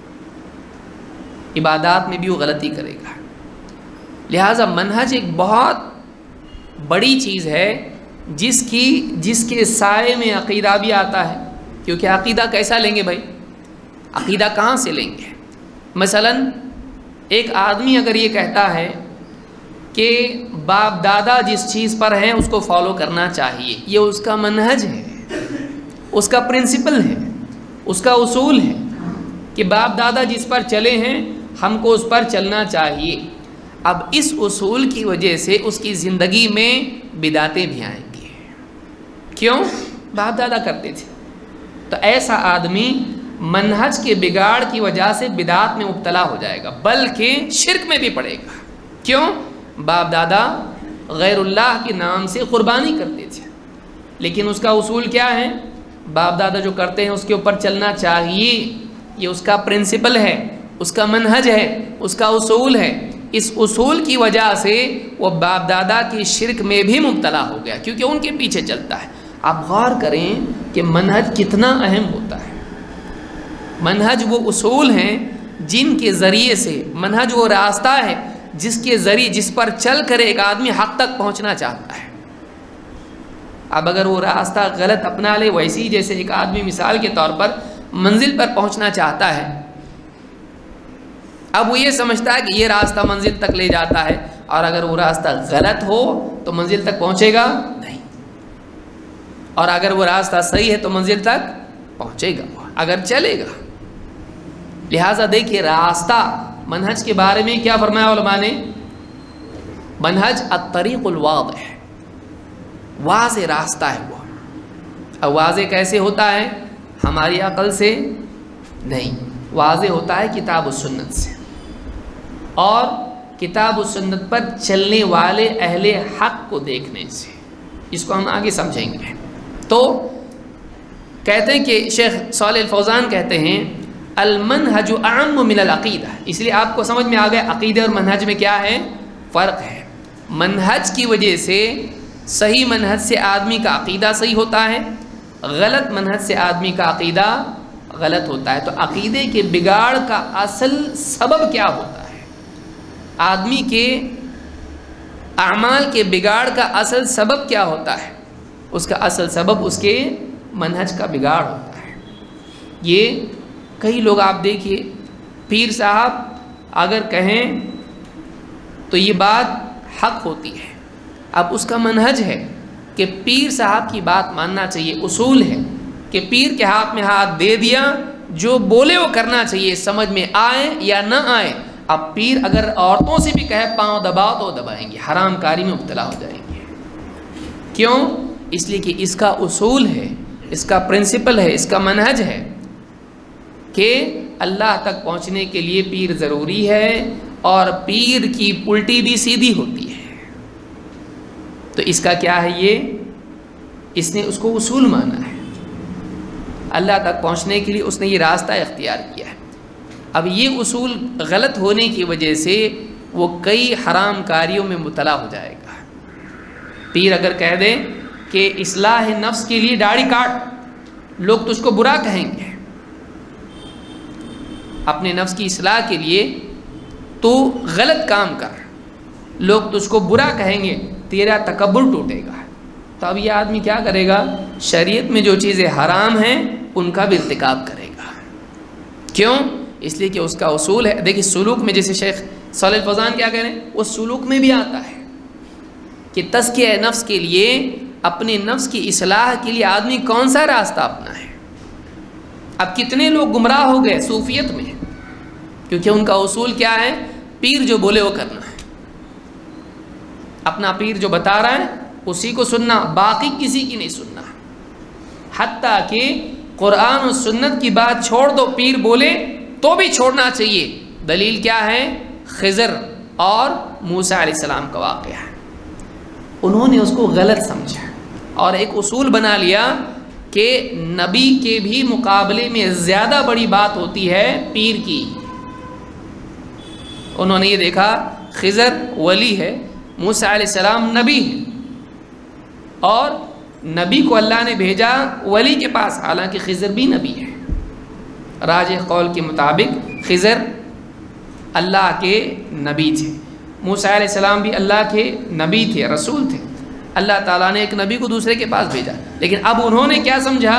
عبادات میں بھی وہ غلطی کرے گا۔ لہٰذا منہج ایک بہت بڑی چیز ہے جس کی جس کے سائے میں عقیدہ بھی آتا ہے، کیونکہ عقیدہ کیسا لیں گے بھائی؟ عقیدہ کہاں سے لیں گے؟ مثلا ایک آدمی اگر یہ کہتا ہے کہ باپ دادا جس چیز پر ہیں اس کو فالو کرنا چاہیے، یہ اس کا منہج ہے، اس کا پرنسپل ہے، اس کا اصول ہے کہ باپ دادا جس پر چلے ہیں ہم کو اس پر چلنا چاہیے۔ اب اس اصول کی وجہ سے اس کی زندگی میں بدعتیں بھی آئیں گی۔ کیوں؟ باپ دادا کرتے تھے۔ تو ایسا آدمی منہج کے بگاڑ کی وجہ سے بدعت میں مبتلا ہو جائے گا، بلکہ شرک میں بھی پڑے گا۔ کیوں؟ باپ دادا غیر اللہ کے نام سے قربانی کرتے تھے، لیکن اس کا اصول کیا ہے؟ باپ دادا جو کرتے ہیں اس کے اوپر چلنا چاہیے، یہ اس کا پرنسپل ہے، اس کا منہج ہے، اس کا اصول ہے۔ اس اصول کی وجہ سے وہ باپ دادا کی شرک میں بھی مبتلا ہو گیا، کیونکہ ان کے پیچھے چلتا ہے۔ آپ غور کریں کہ منہج کتنا اہم ہوتا ہے۔ منہج وہ اصول ہیں جن کے ذریعے سے، منہج وہ راستہ ہے جس کے ذریعے جس پر چل کر ایک آدمی حق تک پہنچنا چاہتا ہے۔ اب اگر وہ راستہ غلط اپنا لے، ویسی جیسے ایک آدمی مثال کے طور پر منزل پر پہنچنا چاہتا ہے، اب وہ یہ سمجھتا ہے کہ یہ راستہ منزل تک لے جاتا ہے، اور اگر وہ راستہ غلط ہو تو منزل تک پہنچے گا نہیں، اور اگر وہ راستہ صحیح ہے تو منزل تک پہنچے گا، اگر چلے گا۔ لہٰذا دیکھیے راستہ، منہج کے بارے میں کیا فرمایا علماء نے؟ منہج الطریق الواضح، واضح راستہ ہے وہ۔ اب واضح کیسے ہوتا ہے؟ ہماری عقل سے نہیں، واضح ہوتا ہے کتاب و سنت سے، اور کتاب و سنت پر چلنے والے اہل حق کو دیکھنے سے۔ اس کو ہم آگے سمجھیں گے۔ تو کہتے ہیں کہ شیخ صالح الفوزان کہتے ہیں المنہج اعم من العقیدہ، اس لیے آپ کو سمجھ میں آ گیا عقیدہ اور منہج میں کیا ہے، فرق ہے۔ منہج کی وجہ سے، صحیح منہج سے آدمی کا عقیدہ صحیح ہوتا ہے، غلط منہج سے آدمی کا عقیدہ غلط ہوتا ہے۔ تو عقیدے کے بگاڑ کا اصل سبب کیا ہوتا ہے؟ آدمی کے اعمال کے بگاڑ کا اصل سبب کیا ہوتا ہے؟ اس کا اصل سبب اس کے منہج کا بگاڑ ہوتا ہے۔ یہ کئی لوگ آپ دیکھیے، پیر صاحب اگر کہیں تو یہ بات حق ہوتی ہے، اب اس کا منہج ہے کہ پیر صاحب کی بات ماننا چاہیے، اصول ہے کہ پیر کے ہاتھ میں ہاتھ دے دیا، جو بولے وہ کرنا چاہیے، سمجھ میں آئے یا نہ آئے، اب پیر اگر عورتوں سے بھی کہے پاؤں دباؤ تو دبائیں گے، حرام کاری میں مبتلا ہو جائیں گے۔ کیوں؟ اس لیے کہ اس کا اصول ہے، اس کا پرنسپل ہے، اس کا منہج ہے کہ اللہ تک پہنچنے کے لیے پیر ضروری ہے، اور پیر کی الٹی بھی سیدھی ہوتی ہے۔ تو اس کا کیا ہے؟ یہ اس نے اس کو اصول مانا ہے، اللہ تک پہنچنے کے لیے اس نے یہ راستہ اختیار کیا ہے۔ اب یہ اصول غلط ہونے کی وجہ سے وہ کئی حرام کاریوں میں مبتلا ہو جائے گا۔ پیر اگر کہہ دے کہ اصلاح نفس کے لیے داڑھی کاٹ، لوگ تجھ کو برا کہیں گے۔ اپنے نفس کی اصلاح کے لیے تو غلط کام کر، لوگ تجھ کو برا کہیں گے، تیرا تکبر ٹوٹے گا۔ تو اب یہ آدمی کیا کرے گا؟ شریعت میں جو چیزیں حرام ہیں ان کا بھی ارتکاب کرے گا۔ کیوں؟ اس لیے کہ اس کا اصول ہے۔ دیکھیں سلوک میں، جیسے شیخ صالح الفوزان کیا کہہ رہے ہیں، وہ سلوک میں بھی آتا ہے کہ تزکیہ نفس کے لیے، اپنے نفس کی اصلاح کے لیے آدمی کون سا راستہ اپنا ہے۔ اب کتنے لوگ گمراہ ہو گئے صوفیت میں، کیونکہ ان کا اصول کیا ہے؟ پیر جو بولے وہ کرنا ہے، اپنا پیر جو بتا رہا ہے اسی کو سننا، باقی کسی کی نہیں سننا۔ حتیٰ کہ قرآن و سنت کی بات چھوڑ دو، پیر بولے تو بھی چھوڑنا چاہیے۔ دلیل کیا ہے؟ خضر اور موسیٰ علیہ السلام کا واقعہ ہے۔ انہوں نے اس کو غلط سمجھا اور ایک اصول بنا لیا کہ نبی کے بھی مقابلے میں زیادہ بڑی بات ہوتی ہے پیر کی۔ انہوں نے یہ دیکھا خضر ولی ہے، موسیٰ علیہ السلام نبی ہے، اور نبی کو اللہ نے بھیجا ولی کے پاس، حالانکہ خضر بھی نبی ہے۔ راجح قول کے مطابق خضر اللہ کے نبی تھے، موسیٰ علیہ السلام بھی اللہ کے نبی تھے، رسول تھے۔ اللہ تعالیٰ نے ایک نبی کو دوسرے کے پاس بھیجا، لیکن اب انہوں نے کیا سمجھا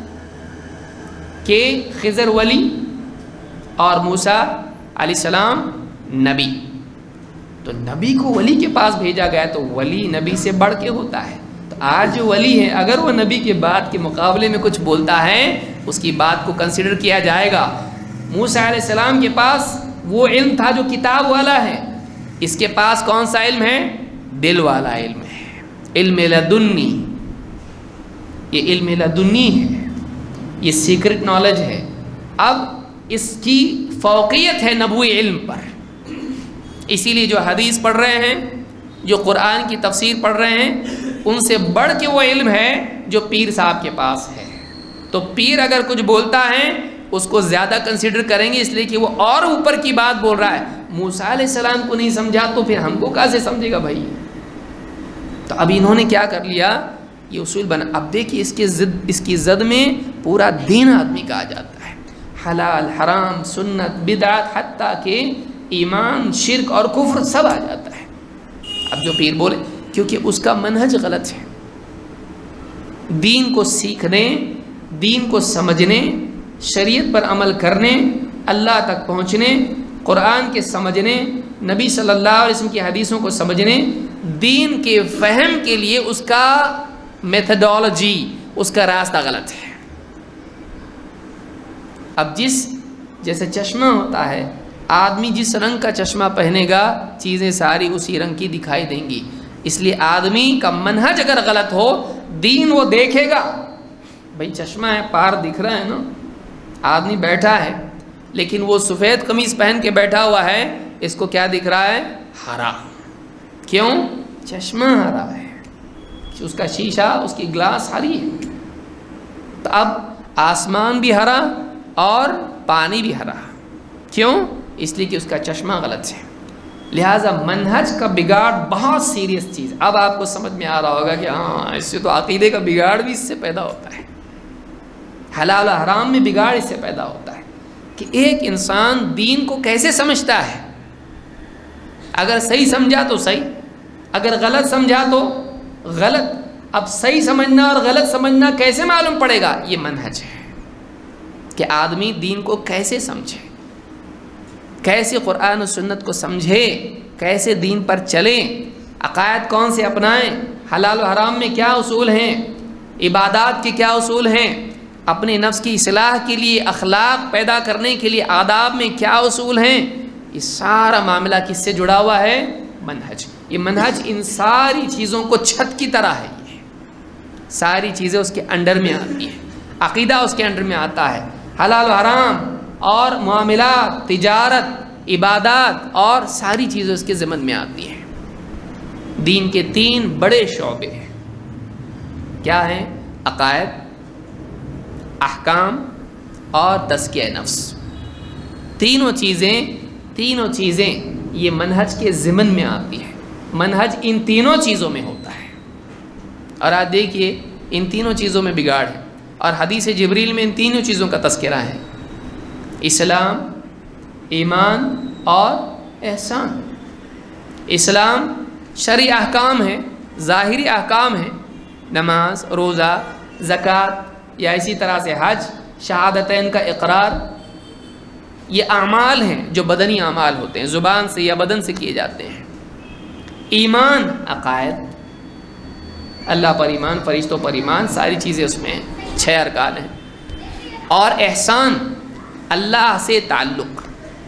کہ خضر ولی اور موسیٰ علیہ السلام نبی، تو نبی کو ولی کے پاس بھیجا گیا تو ولی نبی سے بڑھ کے ہوتا ہے۔ تو آج جو ولی ہے اگر وہ نبی کے بات کے مقابلے میں کچھ بولتا ہے اس کی بات کو کنسیڈر کیا جائے گا۔ موسیٰ علیہ السلام کے پاس وہ علم تھا جو کتاب والا ہے، اس کے پاس کون سا علم ہے؟ دل والا علم ہے، علم لدنی۔ یہ علم لدنی ہے، یہ سیکرٹ نالج ہے۔ اب اس کی فوقیت ہے نبوی علم پر، اسی لیے جو حدیث پڑھ رہے ہیں، جو قرآن کی تفسیر پڑھ رہے ہیں، ان سے بڑھ کے وہ علم ہے جو پیر صاحب کے پاس ہے۔ تو پیر اگر کچھ بولتا ہے اس کو زیادہ کنسیڈر کریں گے، اس لیے کہ وہ اور اوپر کی بات بول رہا ہے۔ موسیٰ علیہ السلام کو نہیں سمجھا تو پھر ہم کو کیسے سمجھے گا بھائی؟ تو اب انہوں نے کیا کر لیا؟ یہ اصول بنا۔ اب دیکھیے اس کے زد اس کی زد میں پورا دین آدمی کا آ جاتا ہے، حلال حرام سنت بدعت، حتیٰ کہ ایمان شرک اور کفر سب آ جاتا ہے۔ اب جو پیر بولے، کیونکہ اس کا منہج غلط ہے۔ دین کو سیکھنے، دین کو سمجھنے، شریعت پر عمل کرنے، اللہ تک پہنچنے، قرآن کے سمجھنے، نبی صلی اللہ علیہ وسلم کی حدیثوں کو سمجھنے، دین کے فہم کے لیے اس کا میتھڈالوجی، اس کا راستہ غلط ہے۔ اب جس جیسے چشمہ ہوتا ہے، آدمی جس رنگ کا چشمہ پہنے گا چیزیں ساری اسی رنگ کی دکھائی دیں گی۔ اس لیے آدمی کا منہج اگر غلط ہو، دین وہ دیکھے گا۔ بھائی چشمہ ہے، پار دکھ رہا ہے نا، آدمی بیٹھا ہے لیکن وہ سفید قمیص پہن کے بیٹھا ہوا ہے، اس کو کیا دکھ رہا ہے؟ ہرا۔ کیوں؟ چشمہ ہرا ہے، اس کا شیشہ، اس کی گلاس ہری ہے۔ تو اب آسمان بھی ہرا اور پانی بھی ہرا، کیوں؟ اس لیے کہ اس کا چشمہ غلط ہے۔ لہٰذا منہج کا بگاڑ بہت سیریس چیز۔ اب آپ کو سمجھ میں آ رہا ہوگا کہ ہاں اس سے تو عقیدے کا بگاڑ بھی اس سے پیدا ہوتا ہے، حلال و حرام میں بگاڑ اس سے پیدا ہوتا ہے کہ ایک انسان دین کو کیسے سمجھتا ہے۔ اگر صحیح سمجھا تو صحیح، اگر غلط سمجھا تو غلط۔ اب صحیح سمجھنا اور غلط سمجھنا کیسے معلوم پڑے گا؟ یہ منہج ہے کہ آدمی دین کو کیسے سمجھے، کیسے قرآن و سنت کو سمجھے، کیسے دین پر چلیں، عقائد کون سے اپنائیں، حلال و حرام میں کیا اصول ہیں، عبادات کے کیا اصول ہیں، اپنے نفس کی اصلاح کے لیے، اخلاق پیدا کرنے کے لیے آداب میں کیا اصول ہیں۔ یہ سارا معاملہ کس سے جڑا ہوا ہے؟ منہج. یہ منہج ان ساری چیزوں کو چھت کی طرح ہے. یہ ساری چیزیں اس کے انڈر میں آتی ہیں. عقیدہ اس کے انڈر میں آتا ہے. حلال و حرام اور معاملات، تجارت، عبادات اور ساری چیزیں اس کے ضمن میں آتی ہیں. دین کے تین بڑے شعبے ہیں. کیا ہیں؟ عقائد، احکام اور تزکیہ نفس. تینوں چیزیں تینوں چیزیں یہ منہج کے ضمن میں آتی ہیں. منہج ان تینوں چیزوں میں ہوتا ہے. اور آج دیکھیے ان تینوں چیزوں میں بگاڑ ہے. اور حدیث جبریل میں ان تینوں چیزوں کا تذکرہ ہے: اسلام، ایمان اور احسان. اسلام شرعی احکام ہے، ظاہری احکام ہے، نماز، روزہ، زکوٰۃ یا اسی طرح سے حج، شہادتین کا اقرار. یہ اعمال ہیں جو بدنی اعمال ہوتے ہیں، زبان سے یا بدن سے کیے جاتے ہیں. ایمان عقائد، اللہ پر ایمان، فرشتوں پر ایمان، ساری چیزیں اس میں ہیں، چھ ارکان ہیں. اور احسان اللہ سے تعلق،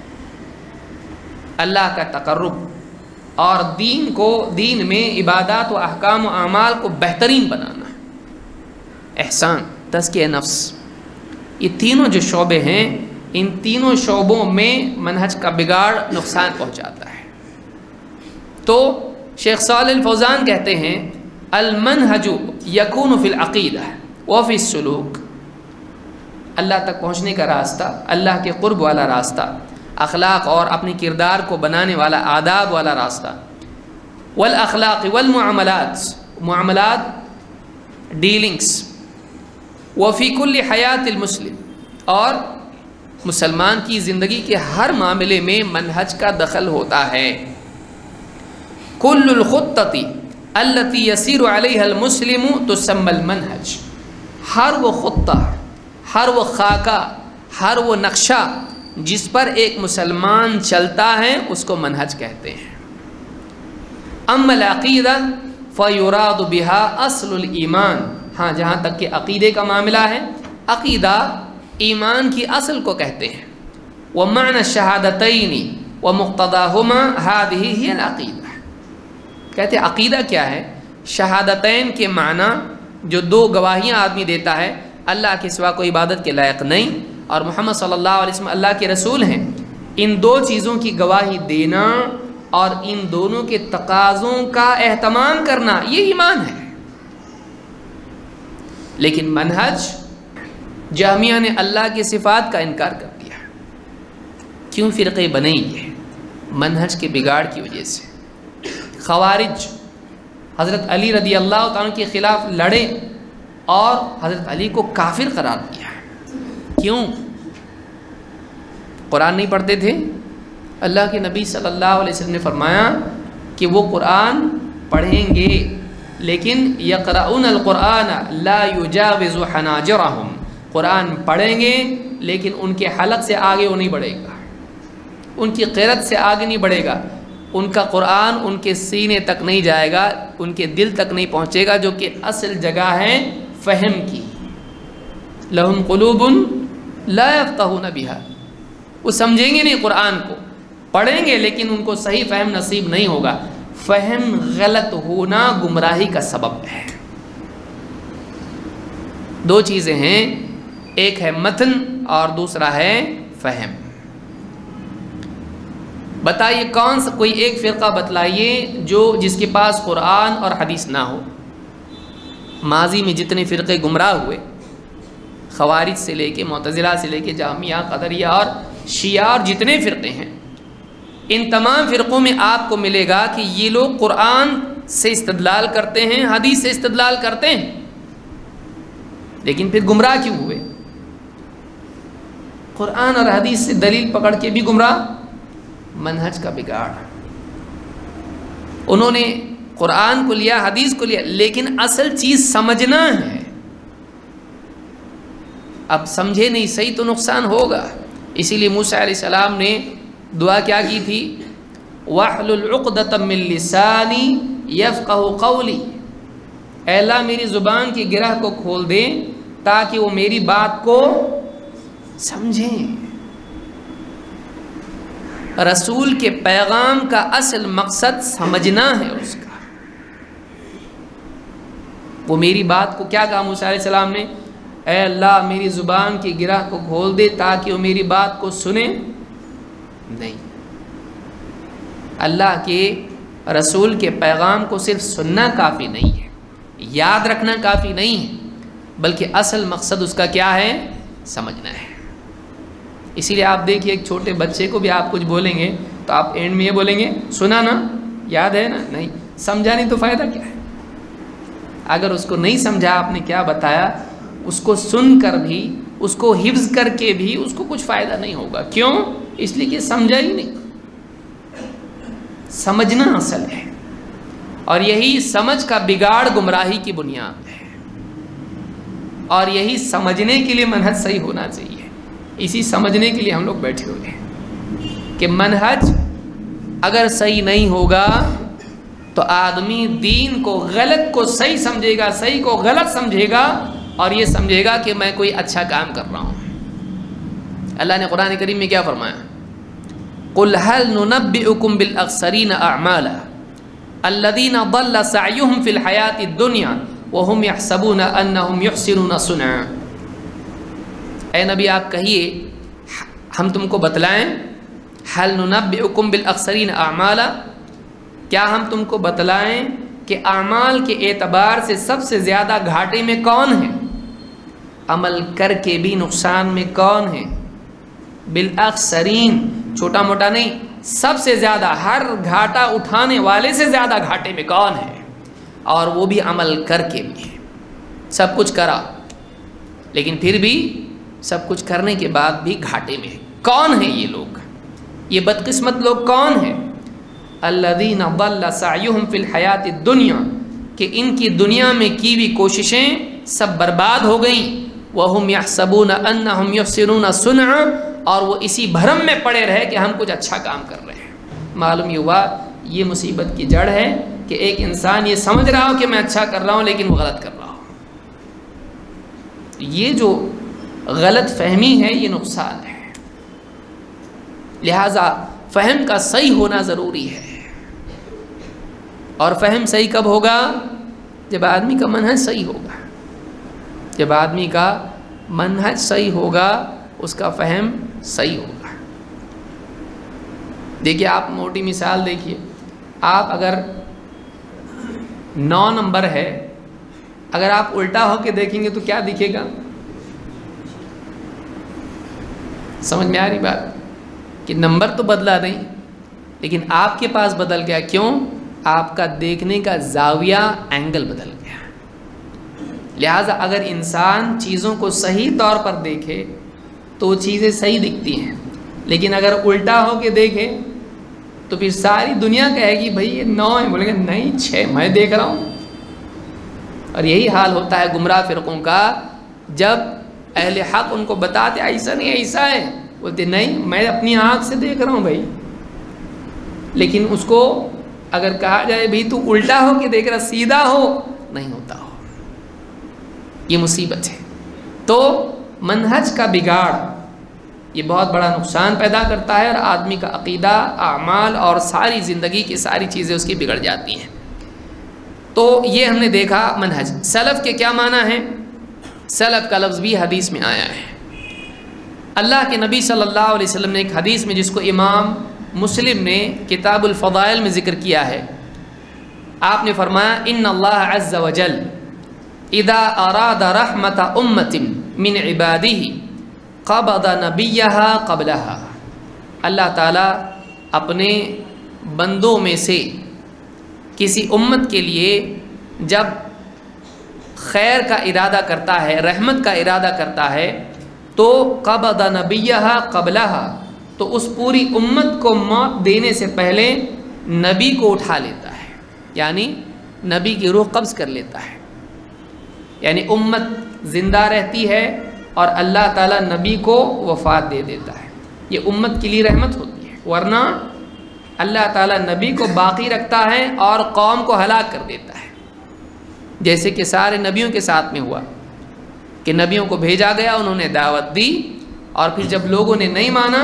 اللہ کا تقرب اور دین کو دین میں عبادات و احکام و اعمال کو بہترین بنانا. احسان، تزکیہ نفس، یہ تینوں جو شعبے ہیں ان تینوں شعبوں میں منہج کا بگاڑ نقصان پہنچاتا ہے. تو شیخ صالح الفوزان کہتے ہیں المنہج یکون فی العقیدہ وفی السلوک. اللہ تک پہنچنے کا راستہ، اللہ کے قرب والا راستہ، اخلاق اور اپنی کردار کو بنانے والا آداب والا راستہ، والاخلاق والمعاملات، معاملات، ڈیلنگس، وفی کل حیات المسلم، اور مسلمان کی زندگی کے ہر معاملے میں منہج کا دخل ہوتا ہے. کل الخطۃ التی یسیر علیہ المسلم تسمى المنہج. ہر وہ خطہ، ہر وہ خاکہ، ہر وہ نقشہ جس پر ایک مسلمان چلتا ہے اس کو منہج کہتے ہیں. اما العقیدہ فیراد بها اصل الایمان. ہاں جہاں تک کہ عقیدے کا معاملہ ہے، عقیدہ ایمان کی اصل کو کہتے ہیں. ومعنى الشہادتین ومقتضاہما هذه هي العقیدہ. کہتے ہیں عقیدہ کیا ہے؟ شہادتین کے معنی جو دو گواہیاں آدمی دیتا ہے، اللہ کے سوا کوئی عبادت کے لائق نہیں اور محمد صلی اللہ علیہ وسلم اللہ کے رسول ہیں، ان دو چیزوں کی گواہی دینا اور ان دونوں کے تقاضوں کا اہتمام کرنا، یہ ایمان ہے. لیکن منہج، جہمیہ نے اللہ کی صفات کا انکار کر دیا. کیوں فرقے بنے؟ یہ منہج کے بگاڑ کی وجہ سے. خوارج حضرت علی رضی اللہ تعالیٰ کے خلاف لڑے اور حضرت علی کو کافر قرار دیا. کیوں؟ قرآن نہیں پڑھتے تھے. اللہ کے نبی صلی اللہ علیہ وسلم نے فرمایا کہ وہ قرآن پڑھیں گے لیکن یقرؤون القرآن لا یجاوز حناجرہم. قرآن پڑھیں گے لیکن ان کے حلق سے آگے وہ نہیں بڑھے گا، ان کی قرأت سے آگے نہیں بڑھے گا. ان کا قرآن ان کے سینے تک نہیں جائے گا، ان کے دل تک نہیں پہنچے گا، جو کہ اصل جگہ ہے فہم کی. لہم قلوب لا یفقہون بہا. وہ سمجھیں گے نہیں قرآن کو، پڑھیں گے لیکن ان کو صحیح فہم نصیب نہیں ہوگا. فہم غلط ہونا گمراہی کا سبب ہے. دو چیزیں ہیں، ایک ہے متن اور دوسرا ہے فہم. بتائیے کون سا کوئی ایک فرقہ بتلائیے جو جس کے پاس قرآن اور حدیث نہ ہو. ماضی میں جتنے فرقے گمراہ ہوئے، خوارج سے لے کے معتزلہ سے لے کے جہمیہ، قدریہ اور شیعہ اور جتنے فرقے ہیں، ان تمام فرقوں میں آپ کو ملے گا کہ یہ لوگ قرآن سے استدلال کرتے ہیں، حدیث سے استدلال کرتے ہیں، لیکن پھر گمراہ کیوں ہوئے؟ قرآن اور حدیث سے دلیل پکڑ کے بھی گمراہ. منہج کا بگاڑ. انہوں نے قرآن کو لیا، حدیث کو لیا، لیکن اصل چیز سمجھنا ہے. اب سمجھے نہیں صحیح تو نقصان ہوگا. اسی لیے موسیٰ علیہ السلام نے دعا کیا کی تھی؟ وَاحْلُلْ عُقْدَةً مِّن لِّسَانِي يَفْقَهُ قَوْلِي. اے اللہ میری زبان کی گرہ کو کھول دیں تاکہ وہ میری بات کو سمجھیں. رسول کے پیغام کا اصل مقصد سمجھنا ہے اس کا۔ وہ میری بات کو کیا کہا موسیٰ علیہ السلام نے؟ اے اللہ میری زبان کی گرہ کو کھول دے تاکہ وہ میری بات کو سنے۔ نہیں، اللہ کے رسول کے پیغام کو صرف سننا کافی نہیں ہے، یاد رکھنا کافی نہیں ہے، بلکہ اصل مقصد اس کا کیا ہے؟ سمجھنا ہے۔ اسی لیے آپ دیکھیے ایک چھوٹے بچے کو بھی آپ کچھ بولیں گے تو آپ اینڈ میں یہ بولیں گے سنا نا، یاد ہے نا؟ نہیں، سمجھا نہیں تو فائدہ کیا ہے؟ اگر اس کو نہیں سمجھا آپ نے کیا بتایا، اس کو سن کر بھی، اس کو حفظ کر کے بھی اس کو کچھ فائدہ نہیں ہوگا۔ کیوں؟ اس لیے کہ سمجھا ہی نہیں۔ سمجھنا اصل ہے، اور یہی سمجھ کا بگاڑ گمراہی کی بنیاد ہے، اور یہی سمجھنے کے لیے منہج صحیح ہونا چاہیے۔ اسی سمجھنے کے لیے ہم لوگ بیٹھے ہوئے ہیں کہ منہج اگر صحیح نہیں ہوگا تو آدمی دین کو غلط کو صحیح سمجھے گا، صحیح کو غلط سمجھے گا، اور یہ سمجھے گا کہ میں کوئی اچھا کام کر رہا ہوں۔ اللہ نے قرآن کریم میں کیا فرمایا؟ قُلْ هَلْ نُنَبِّئُكُمْ بِالْأَخْسَرِينَ أَعْمَالًا الَّذِينَ ضَلَّ سَعْيُهُمْ فِي الْحَيَاةِ الدُّنْيَا وَهُمْ يَحْسَبُونَ أَنَّهُمْ يُحْسِنُونَ صُنْعًا۔ اے نبی آپ کہیے ہم تم کو بتلائیں، هَلْ نُنَبِّئُكُمْ بِالْأَخْسَرِينَ أَعْمَالًا، کیا ہم تم کو بتلائیں کہ اعمال کے اعتبار سے سب سے زیادہ گھاٹے میں کون ہے؟ عمل کر کے بھی نقصان میں کون ہے؟ بالاخسرین، چھوٹا موٹا نہیں، سب سے زیادہ، ہر گھاٹا اٹھانے والے سے زیادہ گھاٹے میں کون ہے؟ اور وہ بھی عمل کر کے بھی، سب کچھ کرا لیکن پھر بھی سب کچھ کرنے کے بعد بھی گھاٹے میں ہے۔ کون ہیں یہ لوگ؟ یہ بدقسمت لوگ کون ہیں؟ الذین ضل سعیہم فی الحیات الدنیا، کہ ان کی دنیا میں کی بھی کوششیں سب برباد ہو گئیں، وہم یحسبون انہم یحسنون صنعا، اور وہ اسی بھرم میں پڑے رہے کہ ہم کچھ اچھا کام کر رہے ہیں۔ معلوم یہ ہوا یہ مصیبت کی جڑ ہے کہ ایک انسان یہ سمجھ رہا ہو کہ میں اچھا کر رہا ہوں لیکن وہ غلط کر رہا ہوں۔ یہ جو غلط فہمی ہے یہ نقصان ہے، لہذا فہم کا صحیح ہونا ضروری ہے۔ اور فہم صحیح کب ہوگا؟ جب آدمی کا منہج صحیح ہوگا۔ جب آدمی کا منہج صحیح ہوگا اس کا فہم صحیح ہوگا۔ دیکھیے آپ موٹی مثال دیکھیے، آپ اگر نو نمبر ہے، اگر آپ الٹا ہو کے دیکھیں گے تو کیا دکھے گا؟ سمجھ میں آ رہی بات؟ کہ نمبر تو بدلا نہیں لیکن آپ کے پاس بدل گیا۔ کیوں؟ آپ کا دیکھنے کا زاویہ، اینگل بدل گیا۔ لہٰذا اگر انسان چیزوں کو صحیح طور پر دیکھے تو چیزیں صحیح دکھتی ہیں، لیکن اگر الٹا ہو کے دیکھے تو پھر ساری دنیا کہے گی بھائی یہ نو ہے، بولے گا نہیں چھ میں دیکھ رہا ہوں۔ اور یہی حال ہوتا ہے گمراہ فرقوں کا، جب اہل حق ان کو بتاتے ایسا نہیں ایسا ہے، بولتے نہیں میں اپنی آنکھ سے دیکھ رہا ہوں بھائی، لیکن اس کو اگر کہا جائے بھائی تو الٹا ہو کے دیکھ رہا، سیدھا ہو، نہیں ہوتا ہو۔ یہ مصیبت ہے۔ تو منہج کا بگاڑ یہ بہت بڑا نقصان پیدا کرتا ہے، اور آدمی کا عقیدہ، اعمال اور ساری زندگی کی ساری چیزیں اس کی بگڑ جاتی ہیں۔ تو یہ ہم نے دیکھا منہج۔ سلف کے کیا معنی ہے؟ سلف کا لفظ بھی حدیث میں آیا ہے۔ اللہ کے نبی صلی اللہ علیہ وسلم نے ایک حدیث میں، جس کو امام مسلم نے کتاب الفضائل میں ذکر کیا ہے، آپ نے فرمایا ان اللہ عز وجل اذا اراد رحمت امت من عبادہ قبض نبیہا قبلہا۔ اللہ تعالیٰ اپنے بندوں میں سے کسی امت کے لیے جب خیر کا ارادہ کرتا ہے، رحمت کا ارادہ کرتا ہے، تو قبض نبیہا قبلہا، تو اس پوری امت کو موت دینے سے پہلے نبی کو اٹھا لیتا ہے، یعنی نبی کی روح قبض کر لیتا ہے۔ یعنی امت زندہ رہتی ہے اور اللہ تعالیٰ نبی کو وفات دے دیتا ہے۔ یہ امت کے لیے رحمت ہوتی ہے، ورنہ اللہ تعالیٰ نبی کو باقی رکھتا ہے اور قوم کو ہلاک کر دیتا ہے، جیسے کہ سارے نبیوں کے ساتھ میں ہوا کہ نبیوں کو بھیجا گیا، انہوں نے دعوت دی، اور پھر جب لوگوں نے نہیں مانا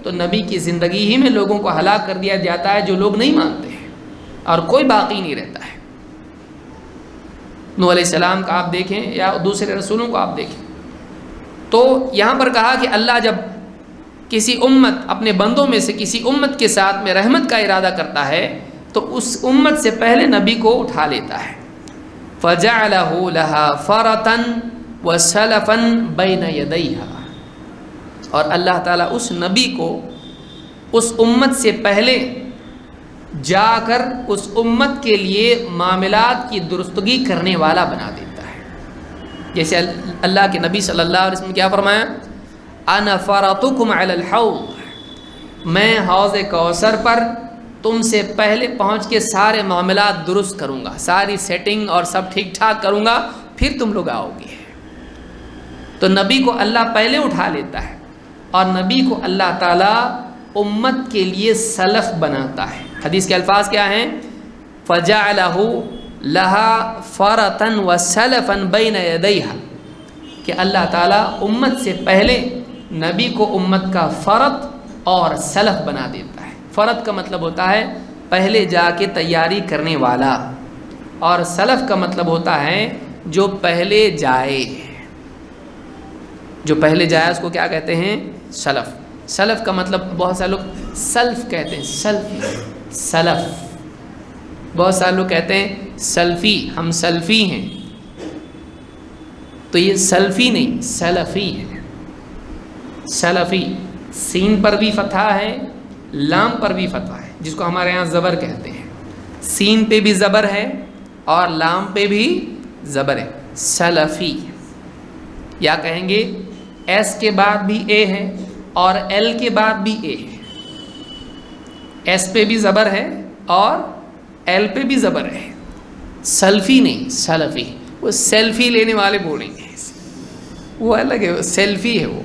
تو نبی کی زندگی ہی میں لوگوں کو ہلاک کر دیا جاتا ہے جو لوگ نہیں مانتے ہیں، اور کوئی باقی نہیں رہتا ہے۔ نوح علیہ السلام کا آپ دیکھیں یا دوسرے رسولوں کو آپ دیکھیں، تو یہاں پر کہا کہ اللہ جب کسی امت اپنے بندوں میں سے کسی امت کے ساتھ میں رحمت کا ارادہ کرتا ہے تو اس امت سے پہلے نبی کو اٹھا لیتا ہے۔ فَجَعَلَهُ لَهَا فَرَةً وَسَلَفًا بَيْنَ يَدَيْهَا، اور اللہ تعالیٰ اس نبی کو اس امت سے پہلے جا کر اس امت کے لیے معاملات کی درستگی کرنے والا بنا دیتا ہے۔ جیسے اللہ کے نبی صلی اللہ علیہ وسلم کیا فرمایا، انا فرطکم علی الحوض، میں حوض کوثر پر تم سے پہلے پہنچ کے سارے معاملات درست کروں گا، ساری سیٹنگ اور سب ٹھیک ٹھاک کروں گا، پھر تم لوگ آؤ گے۔ تو نبی کو اللہ پہلے اٹھا لیتا ہے، اور نبی کو اللہ تعالیٰ امت کے لیے سلف بناتا ہے۔ حدیث کے الفاظ کیا ہیں، فَجَعَلَهُ لَهَا فَرَةً وَسَلَفًا بَيْنَ يَدَيْهَا، کہ اللہ تعالیٰ امت سے پہلے نبی کو امت کا فرد اور سلف بنا دیتا ہے۔ فرد کا مطلب ہوتا ہے پہلے جا کے تیاری کرنے والا، اور سلف کا مطلب ہوتا ہے جو پہلے جائے، جو پہلے جائے اس کو کیا کہتے ہیں، سلف۔ سلف کا مطلب بہت سارے لوگ سلف کہتے ہیں، سلف سلف بہت سارے لوگ کہتے ہیں سلفی، ہم سلفی ہیں، تو یہ سلفی نہیں سلفی ہے۔ سلفی سین پر بھی فتحہ ہے، لام پر بھی فتحہ ہے، جس کو ہمارے یہاں زبر کہتے ہیں۔ سین پہ بھی زبر ہے اور لام پہ بھی زبر ہے، سلفی۔ یا کہیں گے ایس کے بعد بھی اے ہے اور ایل کے بعد بھی اے ہے، ایس پہ بھی زبر ہے اور ایل پہ بھی زبر ہے، سلفی نہیں سلفی۔ وہ سیلفی لینے والے بولیں گے، وہ الگ ہے، وہ سیلفی ہے، وہ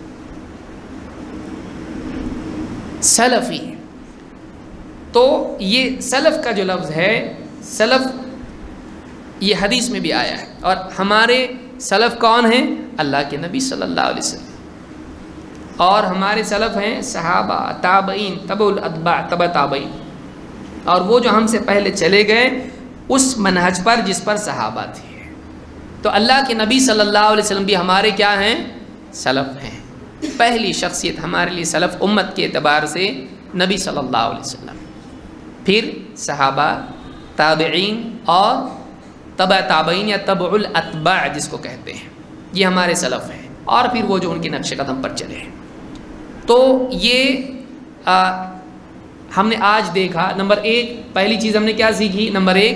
سلفی۔ تو یہ سلف کا جو لفظ ہے، سلف یہ حدیث میں بھی آیا ہے، اور ہمارے سلف کون ہیں، اللہ کے نبی صلی اللہ علیہ وسلم، اور ہمارے سلف ہیں صحابہ، تابعین، تبع الاتباع، تبع تابعین، اور وہ جو ہم سے پہلے چلے گئے اس منہج پر جس پر صحابہ تھے۔ تو اللہ کے نبی صلی اللہ علیہ وسلم بھی ہمارے کیا ہیں، سلف ہیں۔ پہلی شخصیت ہمارے لیے سلف امت کے اعتبار سے نبی صلی اللہ علیہ وسلم، پھر صحابہ، تابعین اور تبع تابعین یا تبع الاتباع جس کو کہتے ہیں، یہ ہمارے سلف ہیں، اور پھر وہ جو ان کے نقش قدم پر چلے ہیں۔ تو یہ آ, ہم نے آج دیکھا، نمبر ایک پہلی چیز ہم نے کیا سیکھی، نمبر ایک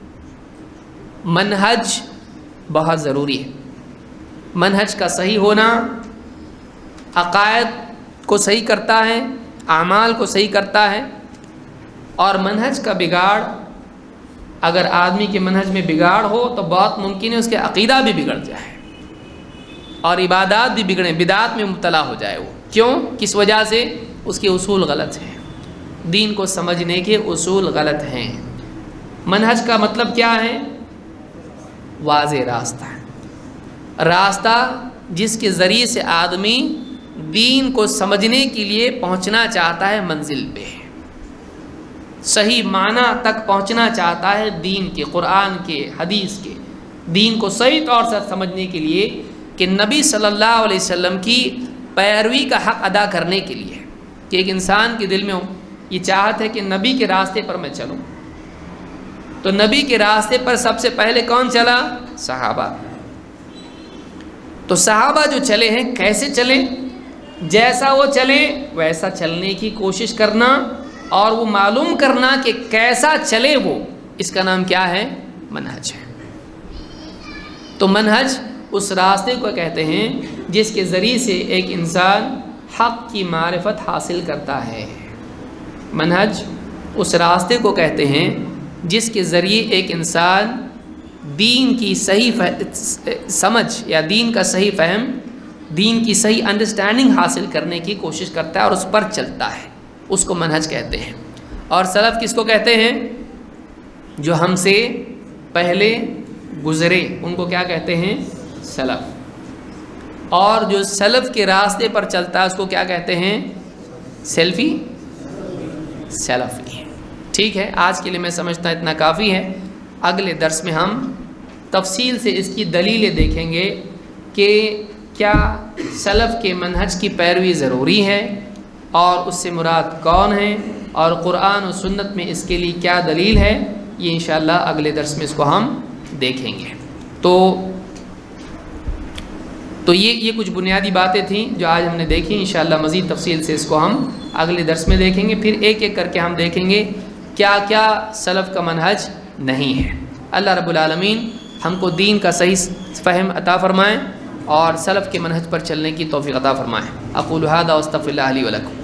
منہج بہت ضروری ہے۔ منہج کا صحیح ہونا عقائد کو صحیح کرتا ہے، اعمال کو صحیح کرتا ہے، اور منہج کا بگاڑ، اگر آدمی کے منہج میں بگاڑ ہو تو بہت ممکن ہے اس کے عقیدہ بھی بگڑ جائے اور عبادات بھی بگڑیں، بدعات میں مبتلا ہو جائے۔ وہ کیوں، کس وجہ سے، اس کے اصول غلط ہیں، دین کو سمجھنے کے اصول غلط ہیں۔ منہج کا مطلب کیا ہے، واضح راستہ، راستہ جس کے ذریعے سے آدمی دین کو سمجھنے کے لیے پہنچنا چاہتا ہے منزل پہ، صحیح معنی تک پہنچنا چاہتا ہے دین کے، قرآن کے، حدیث کے، دین کو صحیح طور سے سمجھنے کے لیے، کہ نبی صلی اللہ علیہ وسلم کی پیروی کا حق ادا کرنے کے لیے، کہ ایک انسان کے دل میں یہ چاہت ہے کہ نبی کے راستے پر میں چلوں۔ تو نبی کے راستے پر سب سے پہلے کون چلا، صحابہ۔ تو صحابہ جو چلے ہیں کیسے چلیں، جیسا وہ چلے ویسا چلنے کی کوشش کرنا، اور وہ معلوم کرنا کہ کیسا چلے وہ، اس کا نام کیا ہے، منہج ہے۔ تو منہج اس راستے کو کہتے ہیں جس کے ذریعے سے ایک انسان حق کی معرفت حاصل کرتا ہے۔ منہج اس راستے کو کہتے ہیں جس کے ذریعے ایک انسان دین کی صحیح سمجھ یا دین کا صحیح فہم، دین کی صحیح انڈرسٹینڈنگ حاصل کرنے کی کوشش کرتا ہے اور اس پر چلتا ہے، اس کو منہج کہتے ہیں۔ اور سلف کس کو کہتے ہیں، جو ہم سے پہلے گزرے ان کو کیا کہتے ہیں، سلف۔ اور جو سلف کے راستے پر چلتا ہے اس کو کیا کہتے ہیں، سیلفی سلفی. ٹھیک ہے، آج کے لیے میں سمجھتا اتنا کافی ہے. اگلے درس میں ہم تفصیل سے اس کی دلیلیں دیکھیں گے کہ کیا سلف کے منہج کی پیروی ضروری ہے اور اس سے مراد کون ہیں اور قرآن و سنت میں اس کے لیے کیا دلیل ہے. یہ انشاءاللہ اگلے درس میں اس کو ہم دیکھیں گے. تو تو یہ یہ کچھ بنیادی باتیں تھیں جو آج ہم نے دیکھی. انشاءاللہ مزید تفصیل سے اس کو ہم اگلے درس میں دیکھیں گے. پھر ایک ایک کر کے ہم دیکھیں گے کیا کیا سلف کا منہج نہیں ہے. اللہ رب العالمین ہم کو دین کا صحیح فہم عطا فرمائیں اور سلف کے منہج پر چلنے کی توفیق عطا فرمائیں. اقول ھذا واستغفر اللہ لی ولکم.